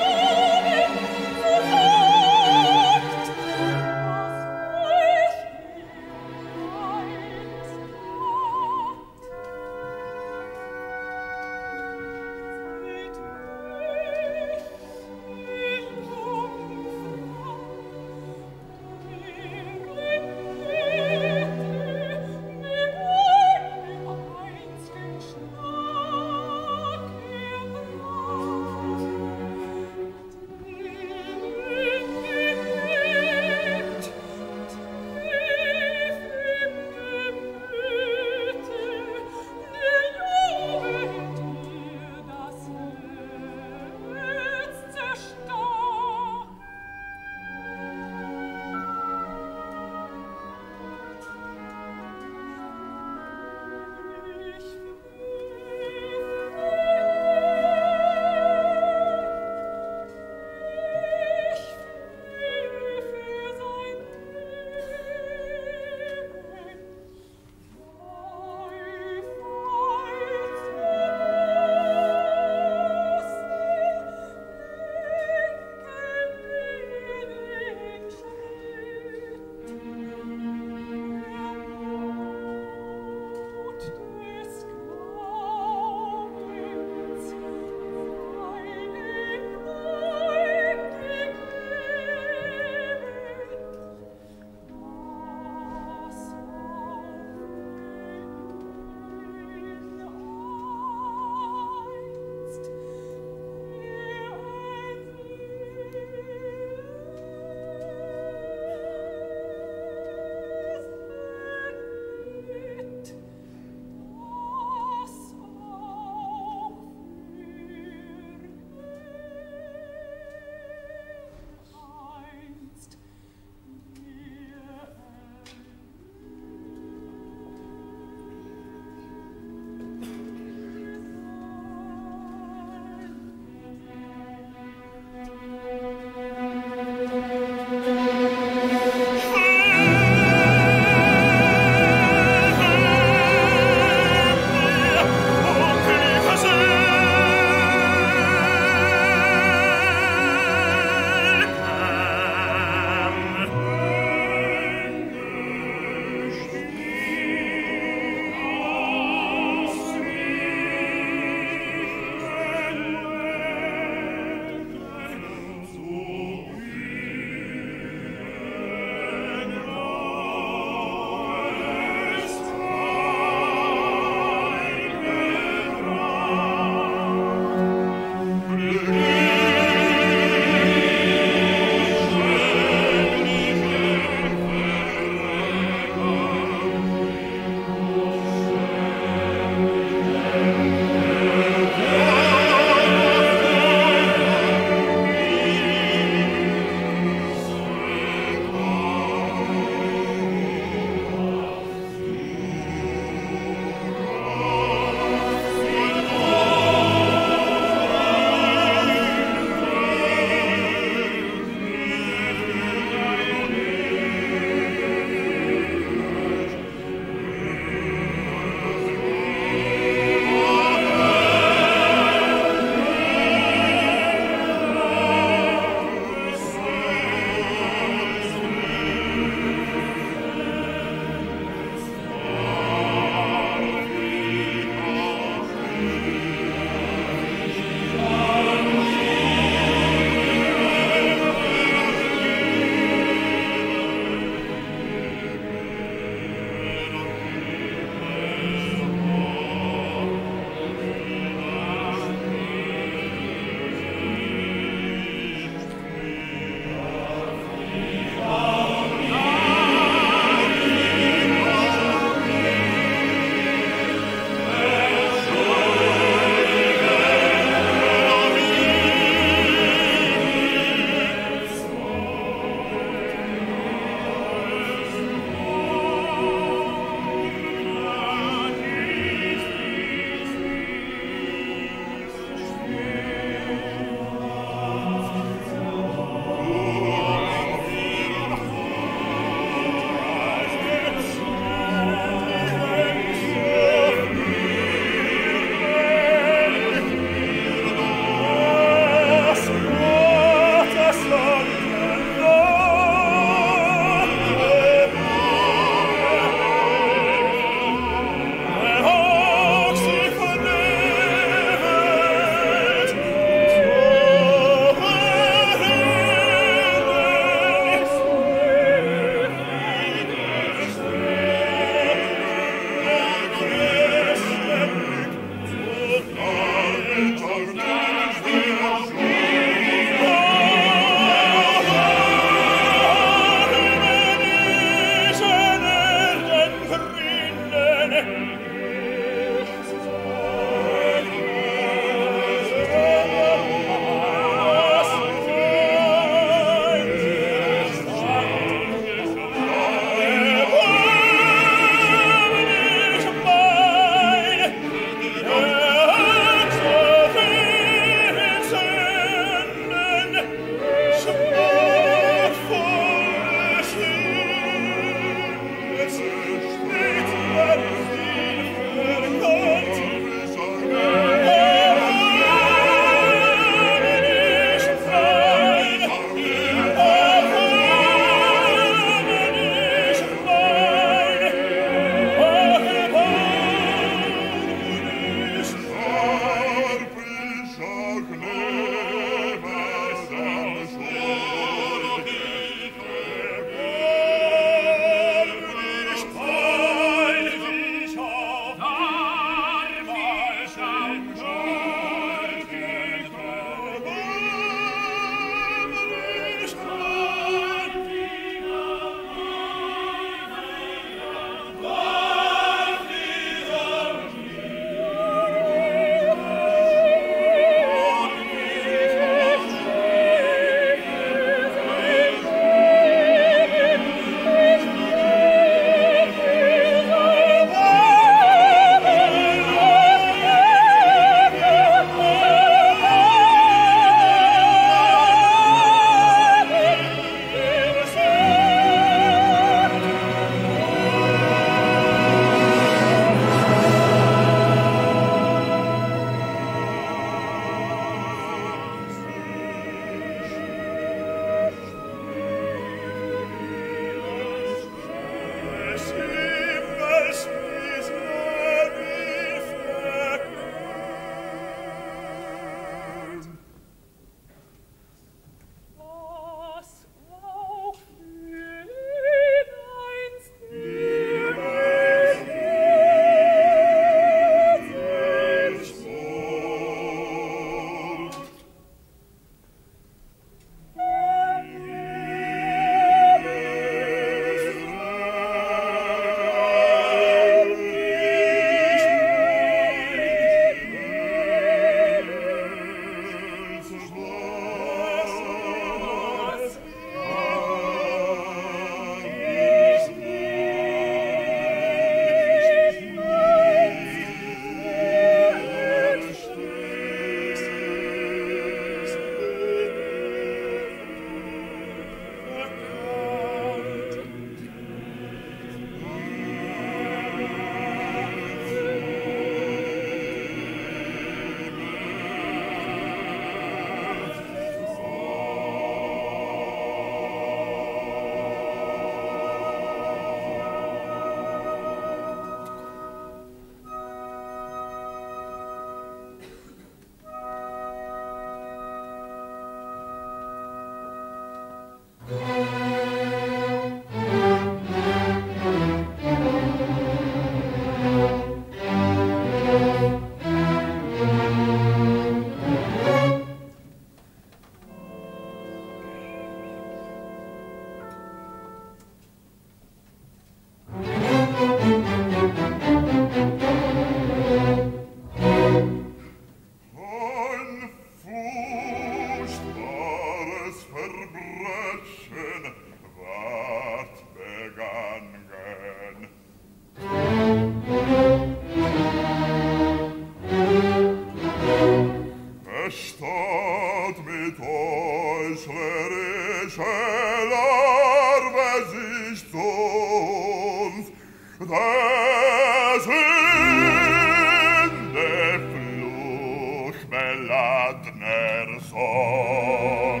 Sonn.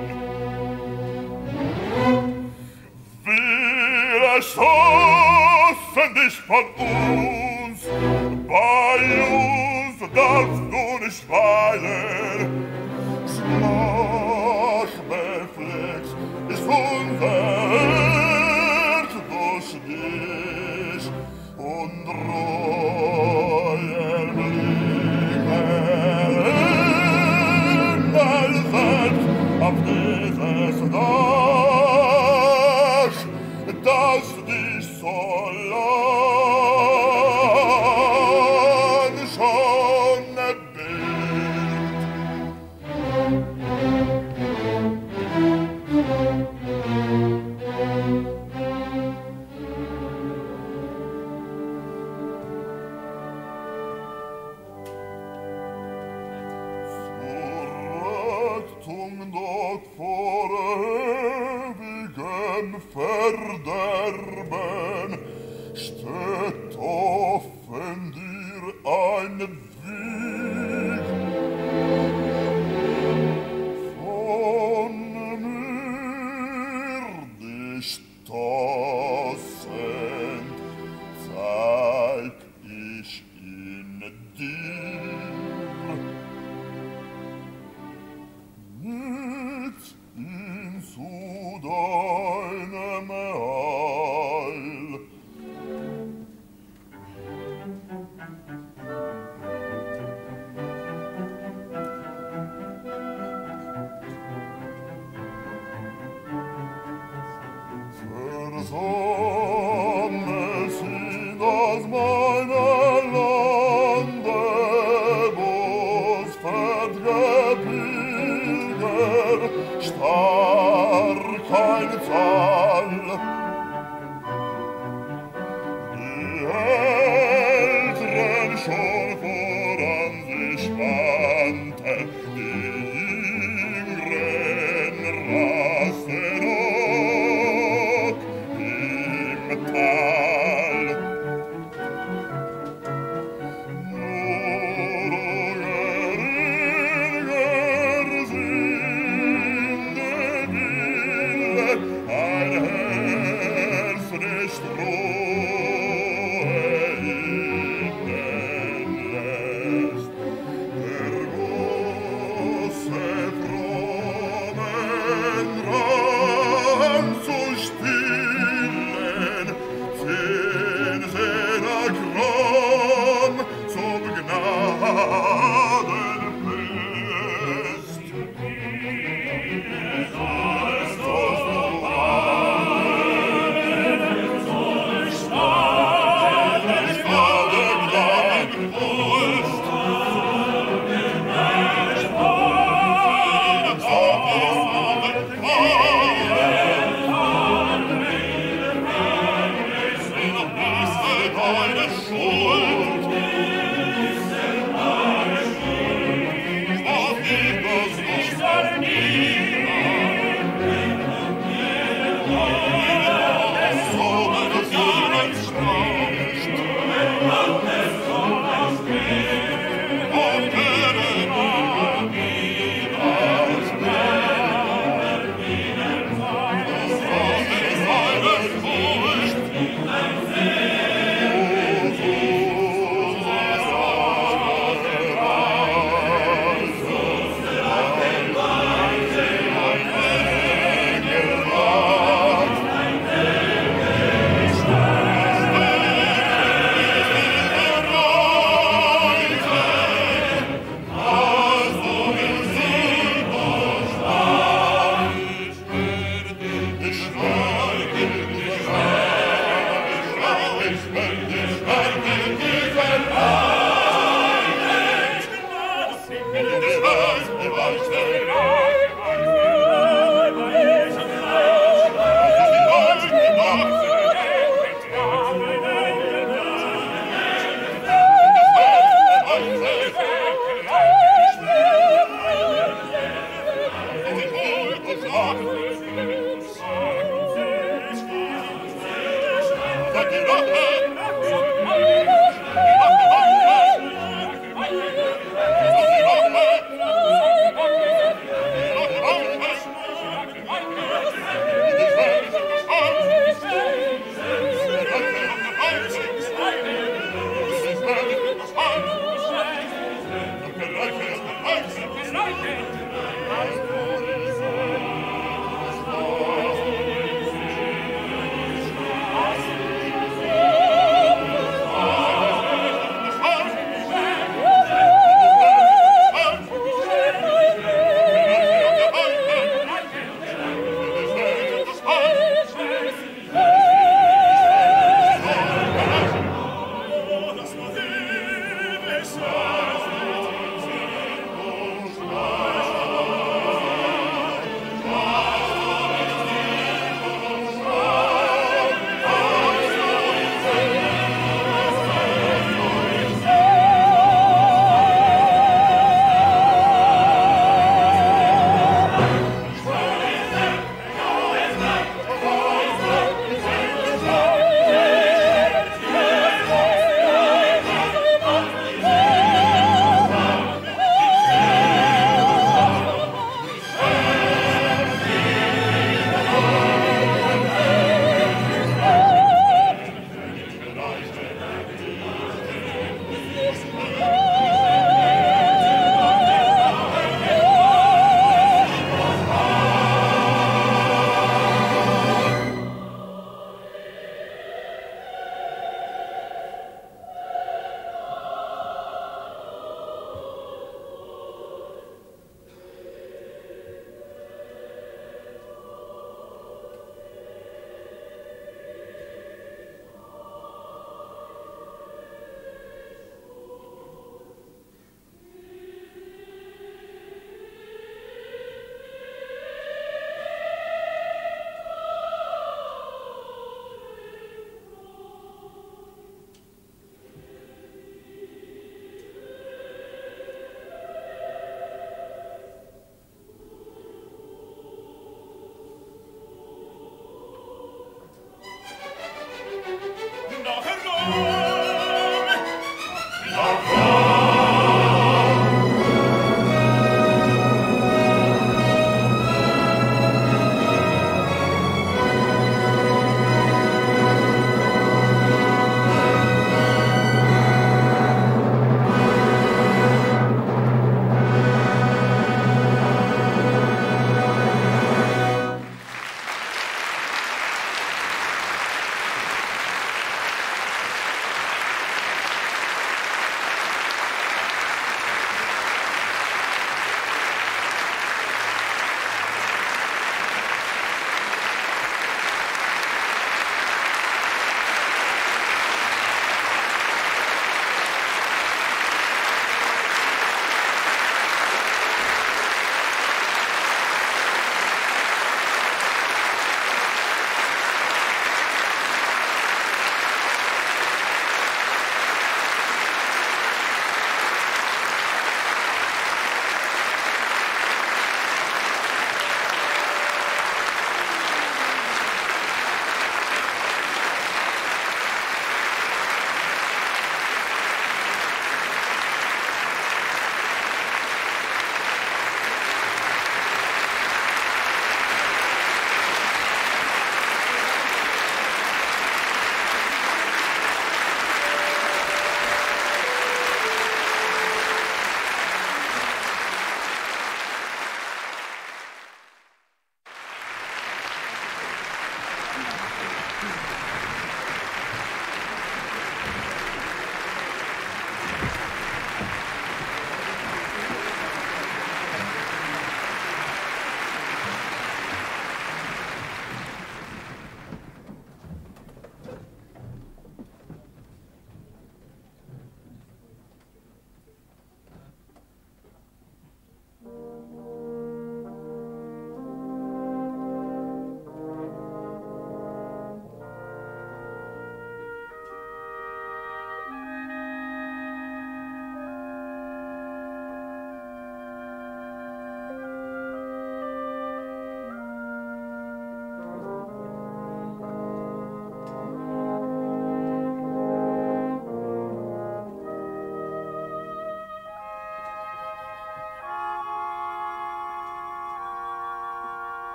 Wir erschossen dich von uns, bei uns darfst du nicht weilen. Schmachbefleckt ist unser Herz durch dich und Reue Blicke mal selbst auf dieses Dach, das dich so lang schon erbirgt. Rettung dort vor ewigem Verderben steht offen dir ein Weg. Von mir dich tausend zeig ich in dir. Mit ihn zu deinem Heil. Versammelt sind aus meiner Lande, wo's Fettgebirge, stark ein Zahl. Die Älteren schon voran sich wandten, die Jüngeren rasten auch im Tal. Nur geringer Sünde Wille ein Herz nicht Ruhe innen lässt. Der große frommen Drang zu stillen, zehn seiner Gram zum Gnadenfest.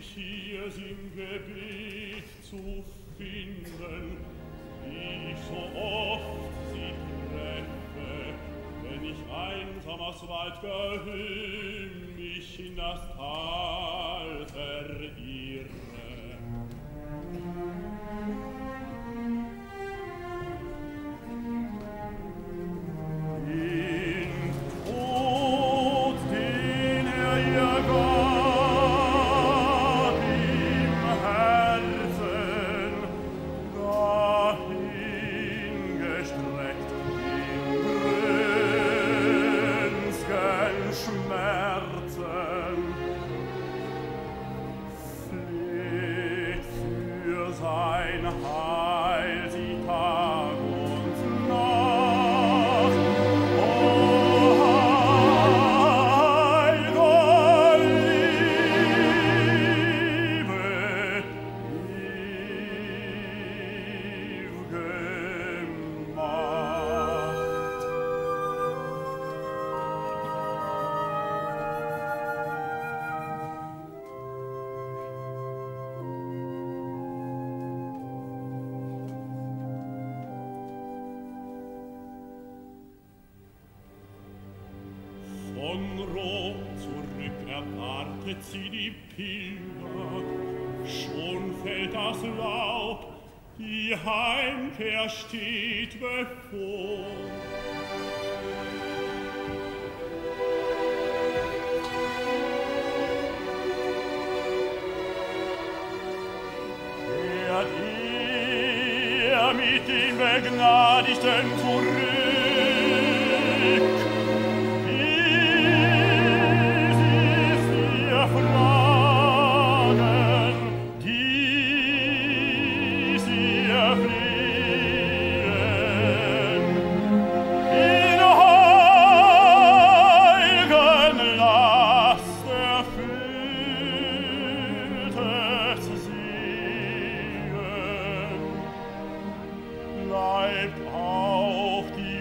ich hier im Gebet zu finden, wie ich so oft sie treffe, wenn ich einsam aus Wald gehüllt mich in das Tal verirre. Sie die Pilger, schon fällt das Laub, die Heimkehr steht bevor. Kehrt ihr mit den Begnadigten zurück, Fragen, die sie erflehen, in heiligen Last erfülltes Segen, bleibt auch die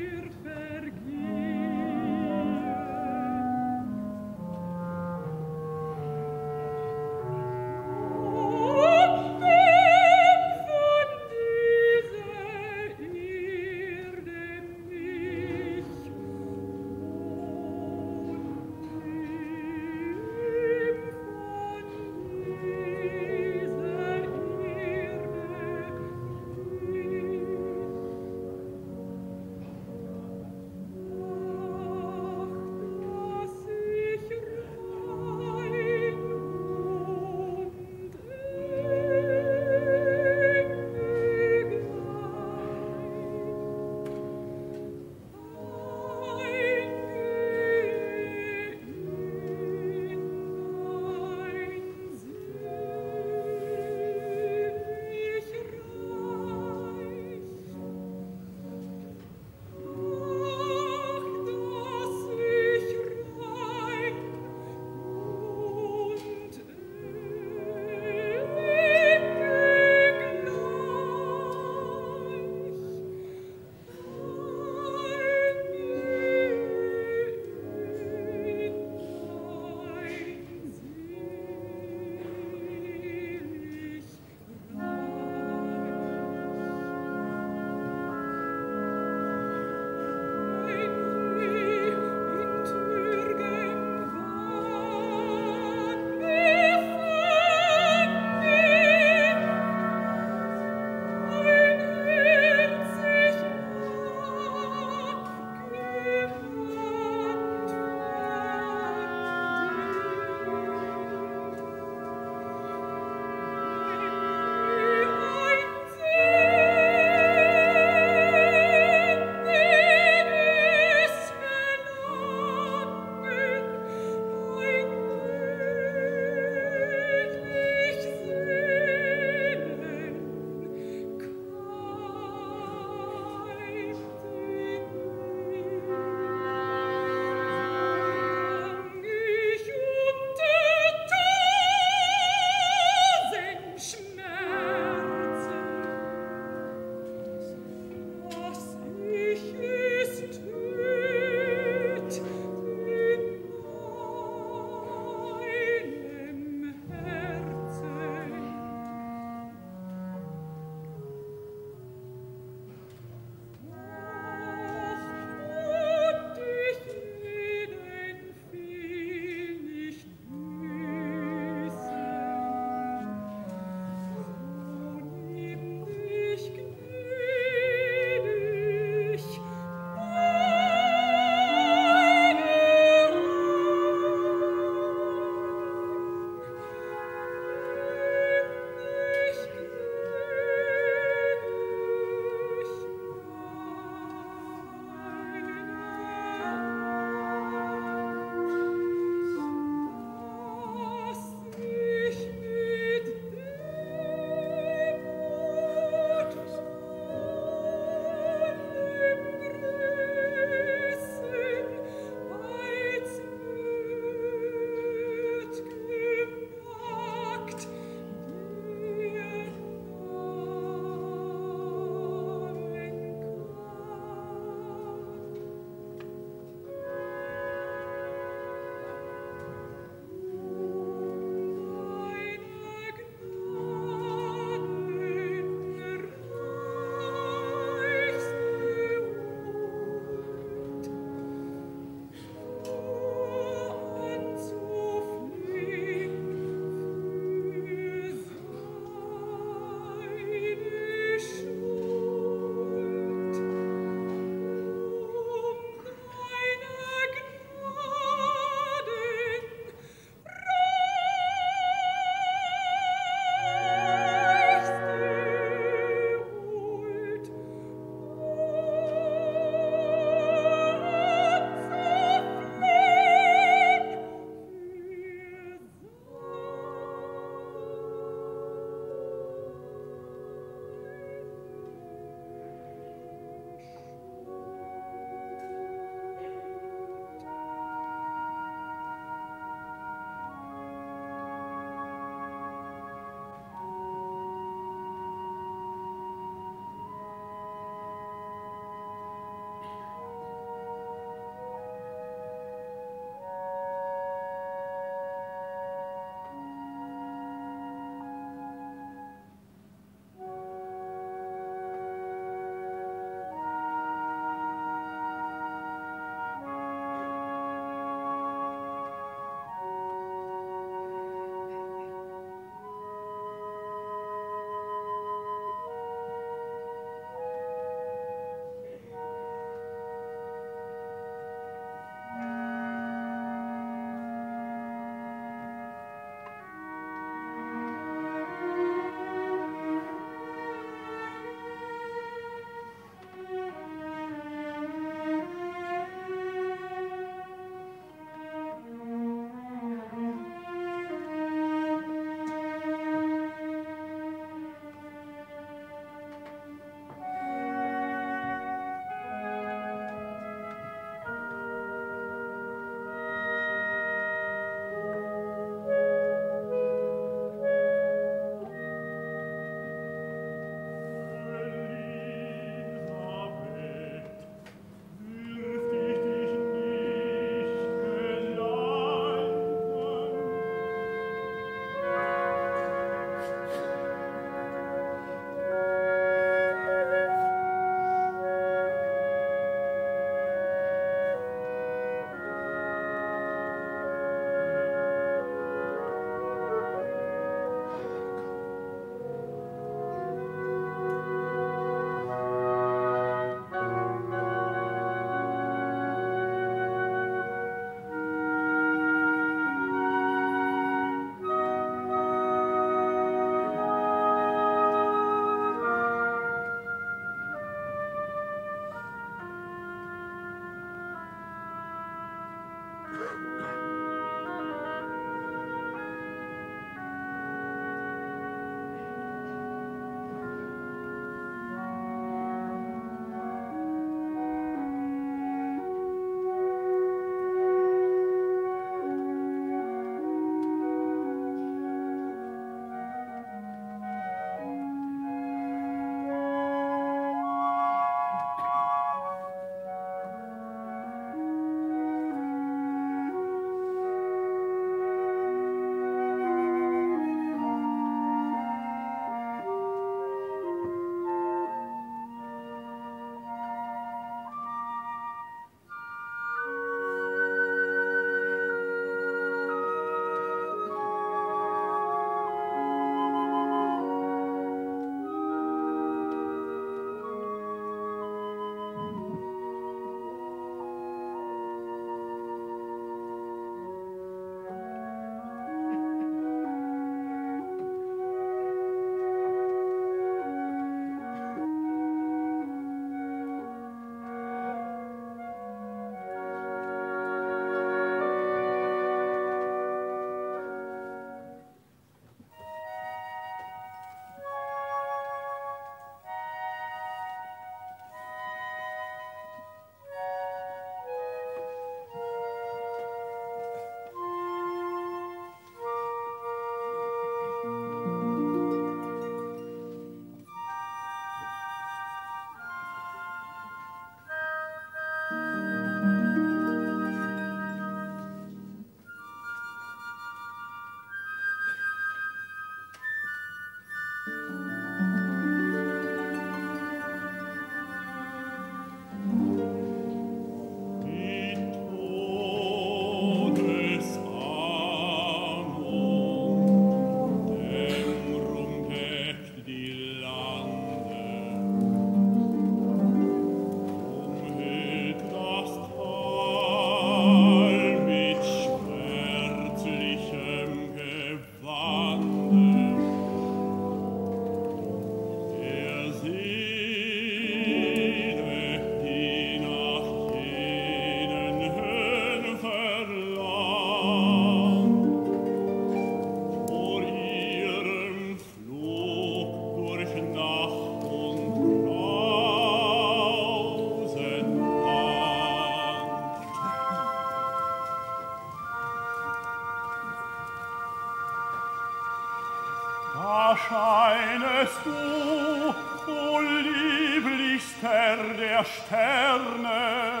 erscheinest du, o lieblichster der Sterne.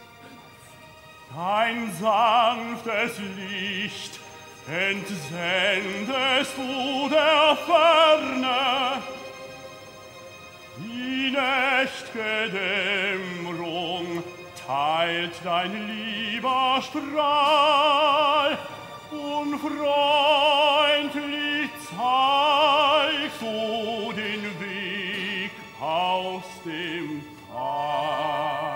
Dein sanftes Licht entsendest du der Ferne. Die nächt'ge Dämmerung teilt dein lieber Strahl, und freundlich zeigst du den Weg aus dem Tal.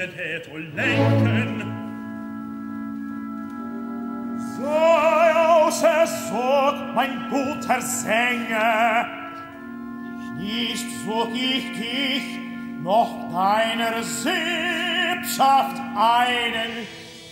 Gebet wohl lenken. Sei außer Sorg, mein guter Sänger, nicht such ich dich, noch deiner Sippschaft einen.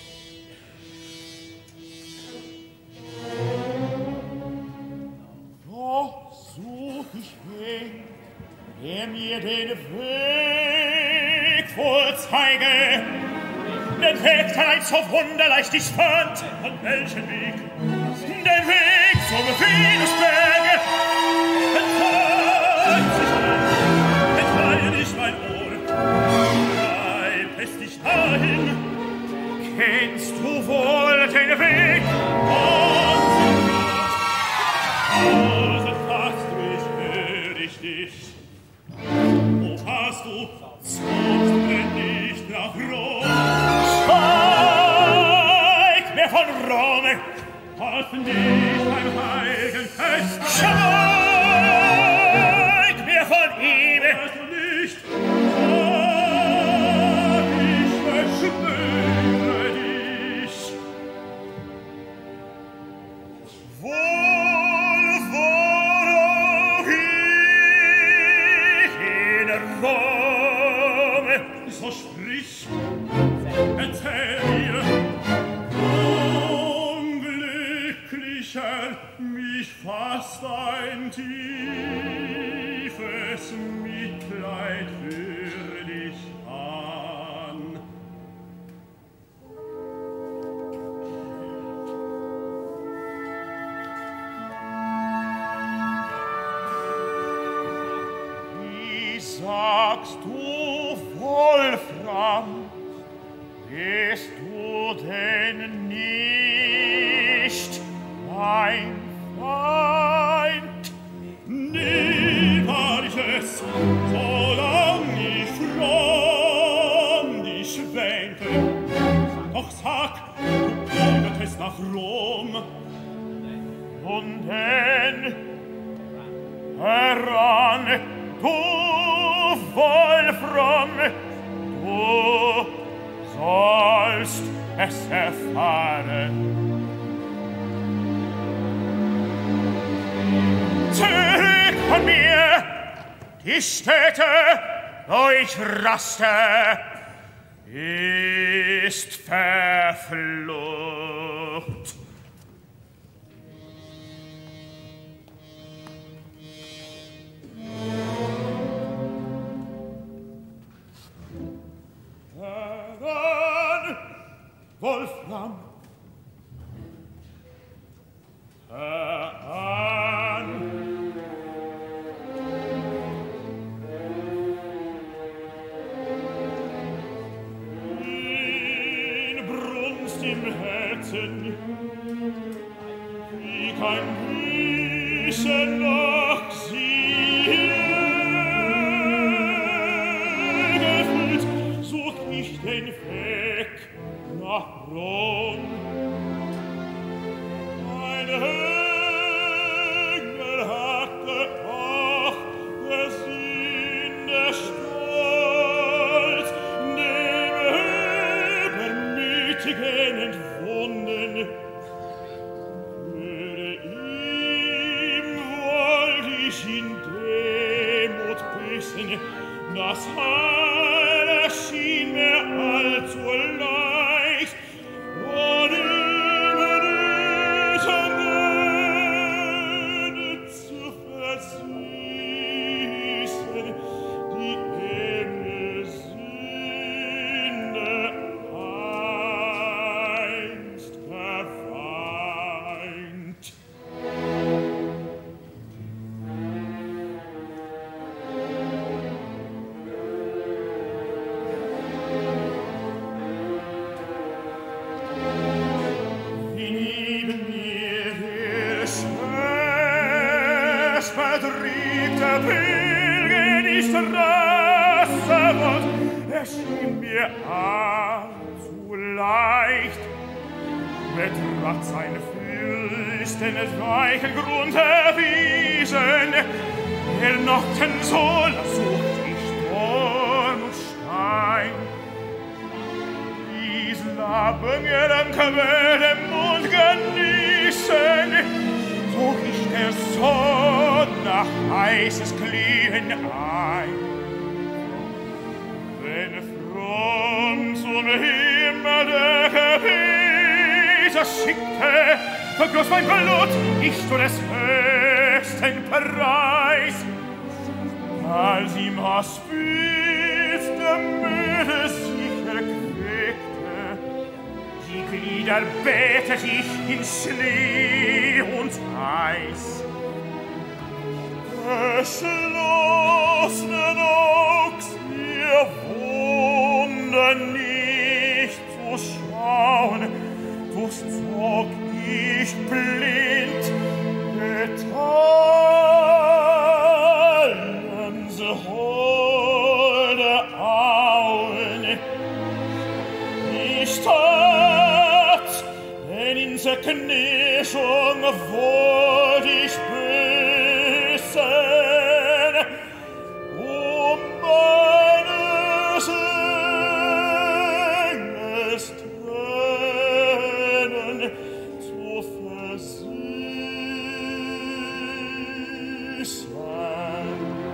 Doch such ich wen, der mir den Weg vorzeige, den Weg, der ein so wunderleicht dich fand. An welchen Weg? Den Weg zum Venusberge. Entfallt sich an, entweihe nicht mein Ohr. Bleib es dich dahin. Kennst du wohl den Weg? Also fragst du, ich hör ich dich. Wo hast du? Suchst du nicht nach Rom? Schweig mir von Rom! Hast du nicht beim heiligen Fest? Schweig mir von ihm! Hast du nicht? Sag, ich verschwöre dich. Wohl, wohl, auch ich in Rom! So sprich, erzähl mir, Unglücklicher, mich fasst ein tiefes Mitleid für dich an. Wie sagst du, Wolfram, bist du denn nicht mein Feind? Nie war ich es, solang ich fromm dich wähnte. Doch sag, du kommtest nach Rom. Und denn heran, du Wolfram, du sollst es erfahren. Zurück von mir, die Stätte, wo ich raste, ist verflucht. Heran, Wolfram, heran. In Brunst im Herzen, wie kein Büßen nach sie gefüllt, such ich den Weg nach Rom. Ein Engel hatte auch der Sinn der Stolz, dem Übermütigen entwunden. Würde ihm wollt ich in Demut büßen, das Heil erschien mir allzu leicht, und über diese Rede zu versüßen, die enge Sünde einst verweint. Wie neben mir der Schmerz vertrieb der Pilger die Straße, und erschien mir allzu leicht. Betrat seine Fürsten weichen Grund erwiesen, der Nocten soll sucht ich Dorn und Stein. haben ihren Quell im Mund genießen, so ich der Sonne heißes Glühen ein. Wenn fromm zum Himmel der Gebete schickte, vergoss mein Blut nicht zu des höchsten Preis, als ihm aus der Müde sich erquickte, die Glieder betet ich in Schnee und Eis. Geschlossenen Augs, ihr Wunder nicht zu schauen, durchzog ich blind, getan so holde Augen. Ich tat, denn in der Knäschung wollt ich büßen, um meines Engels Tränen zu versüßen.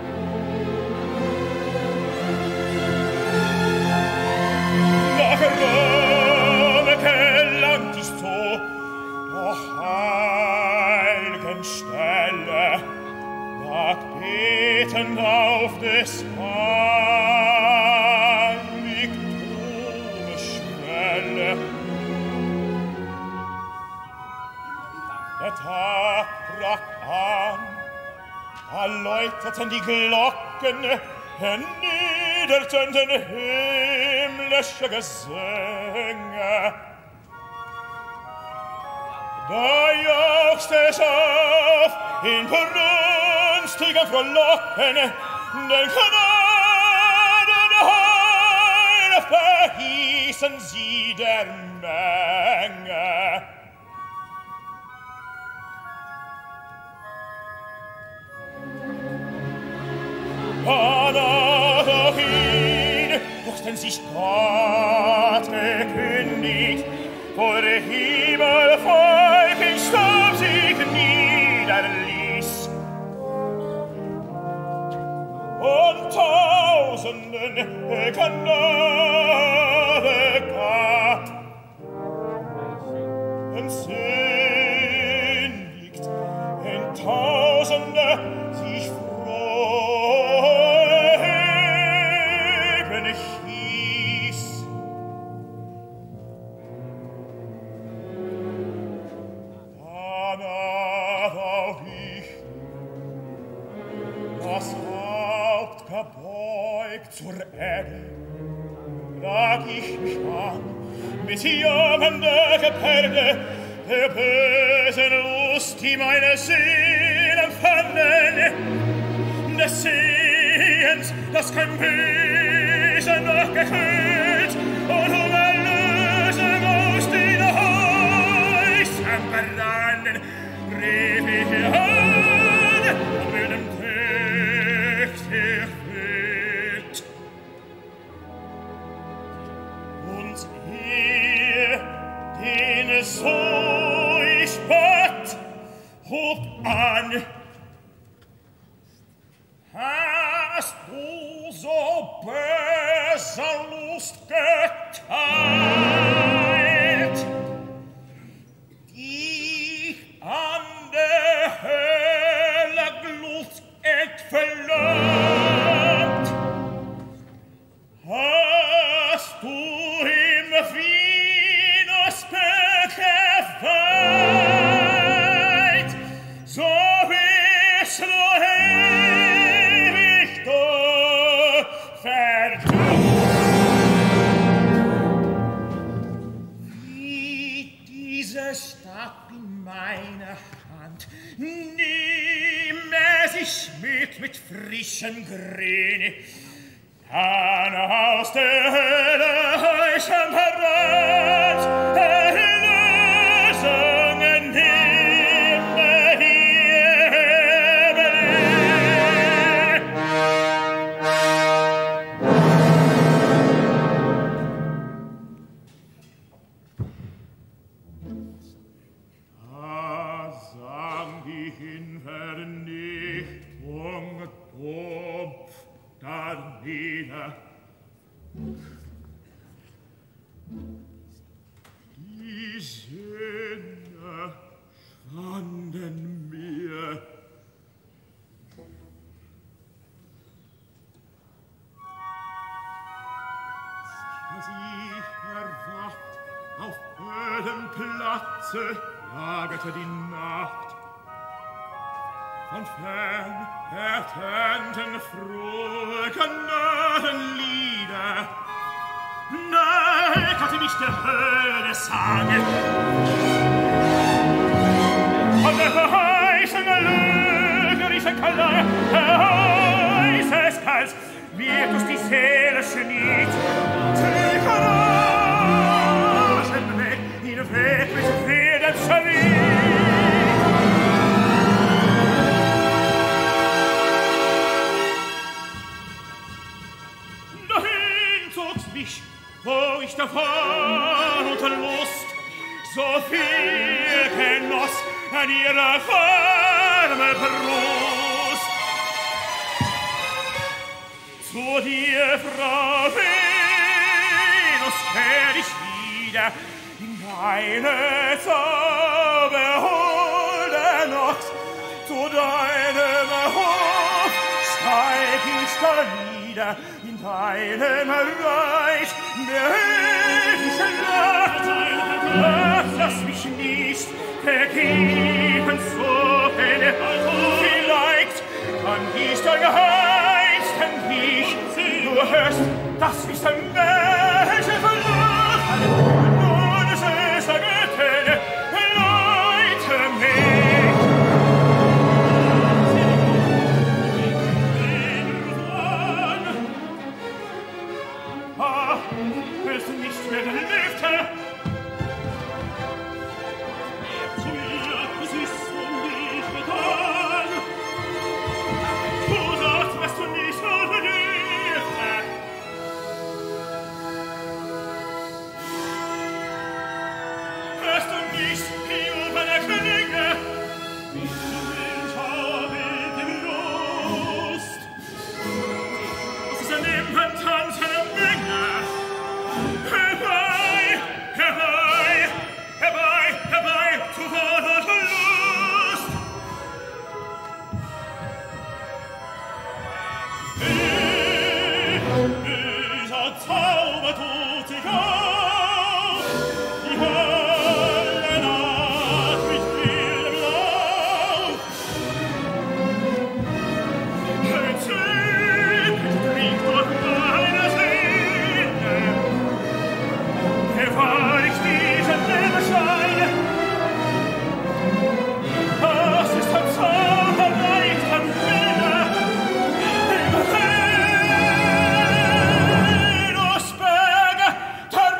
Nach Rom gelangt ich zu, doch heilgen Stelle, lag betend auf des Heiligtums Schwelle. Der Tag brach an, da läuteten die Glocken, erniederten den himmlische Gesänge. Da jauchzte es auf in brünstigen Frohlocken, den Gnaden Heil verhießen sie der Menge. Anathin, durch den sich Gott gekündigt, vor der Himmel Volk in Staub sich niederließ. Und Tausenden Gnade gab, entsündigt, in Tausende sich freuen hieß. Danach auch ich, das Haupt gebeugt zur Erde, lag ich mich an, mit jagender Gebärde, der bösen Lust, die meine Seele empfangen, des Sehens, das kein Böse noch gekühlt, und um Erlösung aus den Häusern verlangen, rief ich an, und mit dem Text erfüllt. Und ihr, den so ich bat, hob an, hast du so böse Lust geteilt, dich an der Hölle Glut entverlangt? Hast du im Venusberg geweiht, so wirst du ewig dort verdammt. Wie diese Stadt in meiner Hand, nehme sich mit mit frischen Grün, kann aus der Hölle heißen Verrat, Erlösungen Himmel hebeln. Die Sinne schwanden mir. Sie erwacht auf ödem Platze, lagerte die Nacht. Von fern ertönten frohe Kanarenlieder, neigerte mich der Hölle Sage. Von der verheißene lögerische Klang, heißes Kals, wird uns die Seele schnitt. Die Garagen weg, in Weg mit Federn zerriet. Dahin zog's mich, wo ich davon unter Lust so viel genoss an ihrer warme Brust. Zu dir, Frau Venus, kehr ich wieder in deine zauberholde Nacht. Zu deinem Hof steig ich da nieder in deinem Reich der ewige Nacht. Ach, lass mich nicht vergeben, so eine vielleicht kann ich dein Geheimsten nicht. Du hörst, das ist ein Mädchen verlacht. Nun ist es ein Getelle, leite mich. Ah, willst du nicht mehr deine Lüfte? Zu ihr, es ist um dich getan. Du sagst, was du nicht überlebt. Hörst du nicht, die obere Klinge? Ich habe die Lust. Es ist ein Impentanz, eine Menge. Herbei, herbei, herbei, herbei, zu wahrer Lust. Dieser Zauber tut sich auf, die Hölle naht mit wildem Lauf. Entzückt dringt durch meine Seele, erfahr ich diesen Nebenschein. Das ist ein Zauber leicht am Finger, über Venusberge, der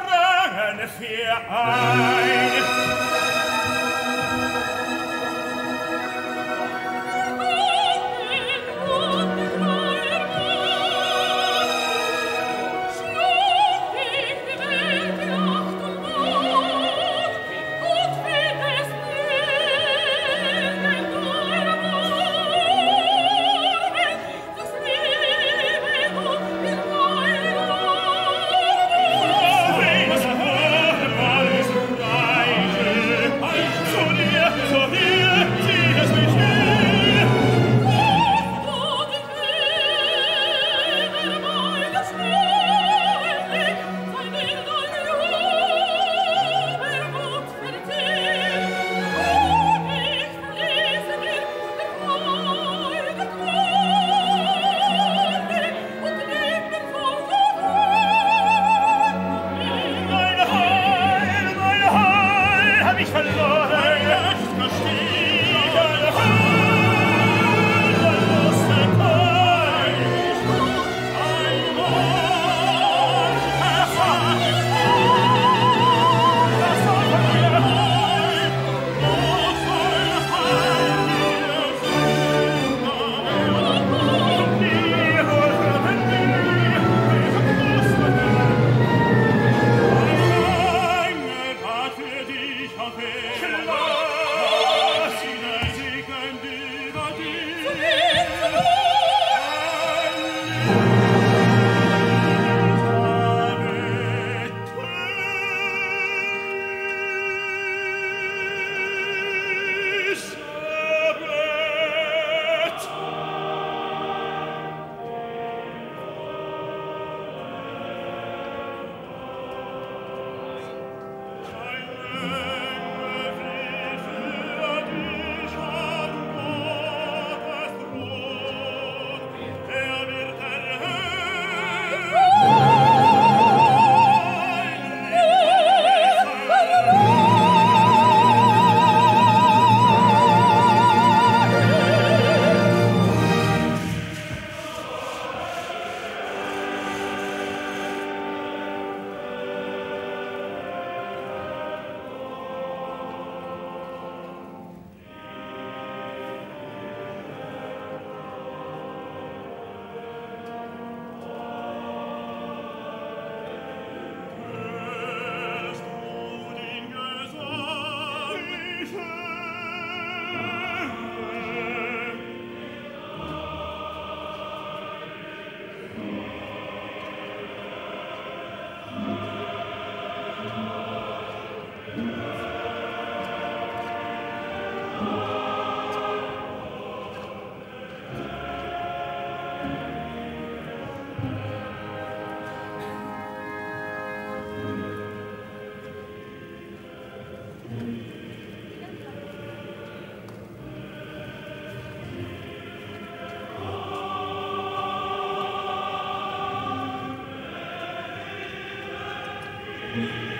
Thank you.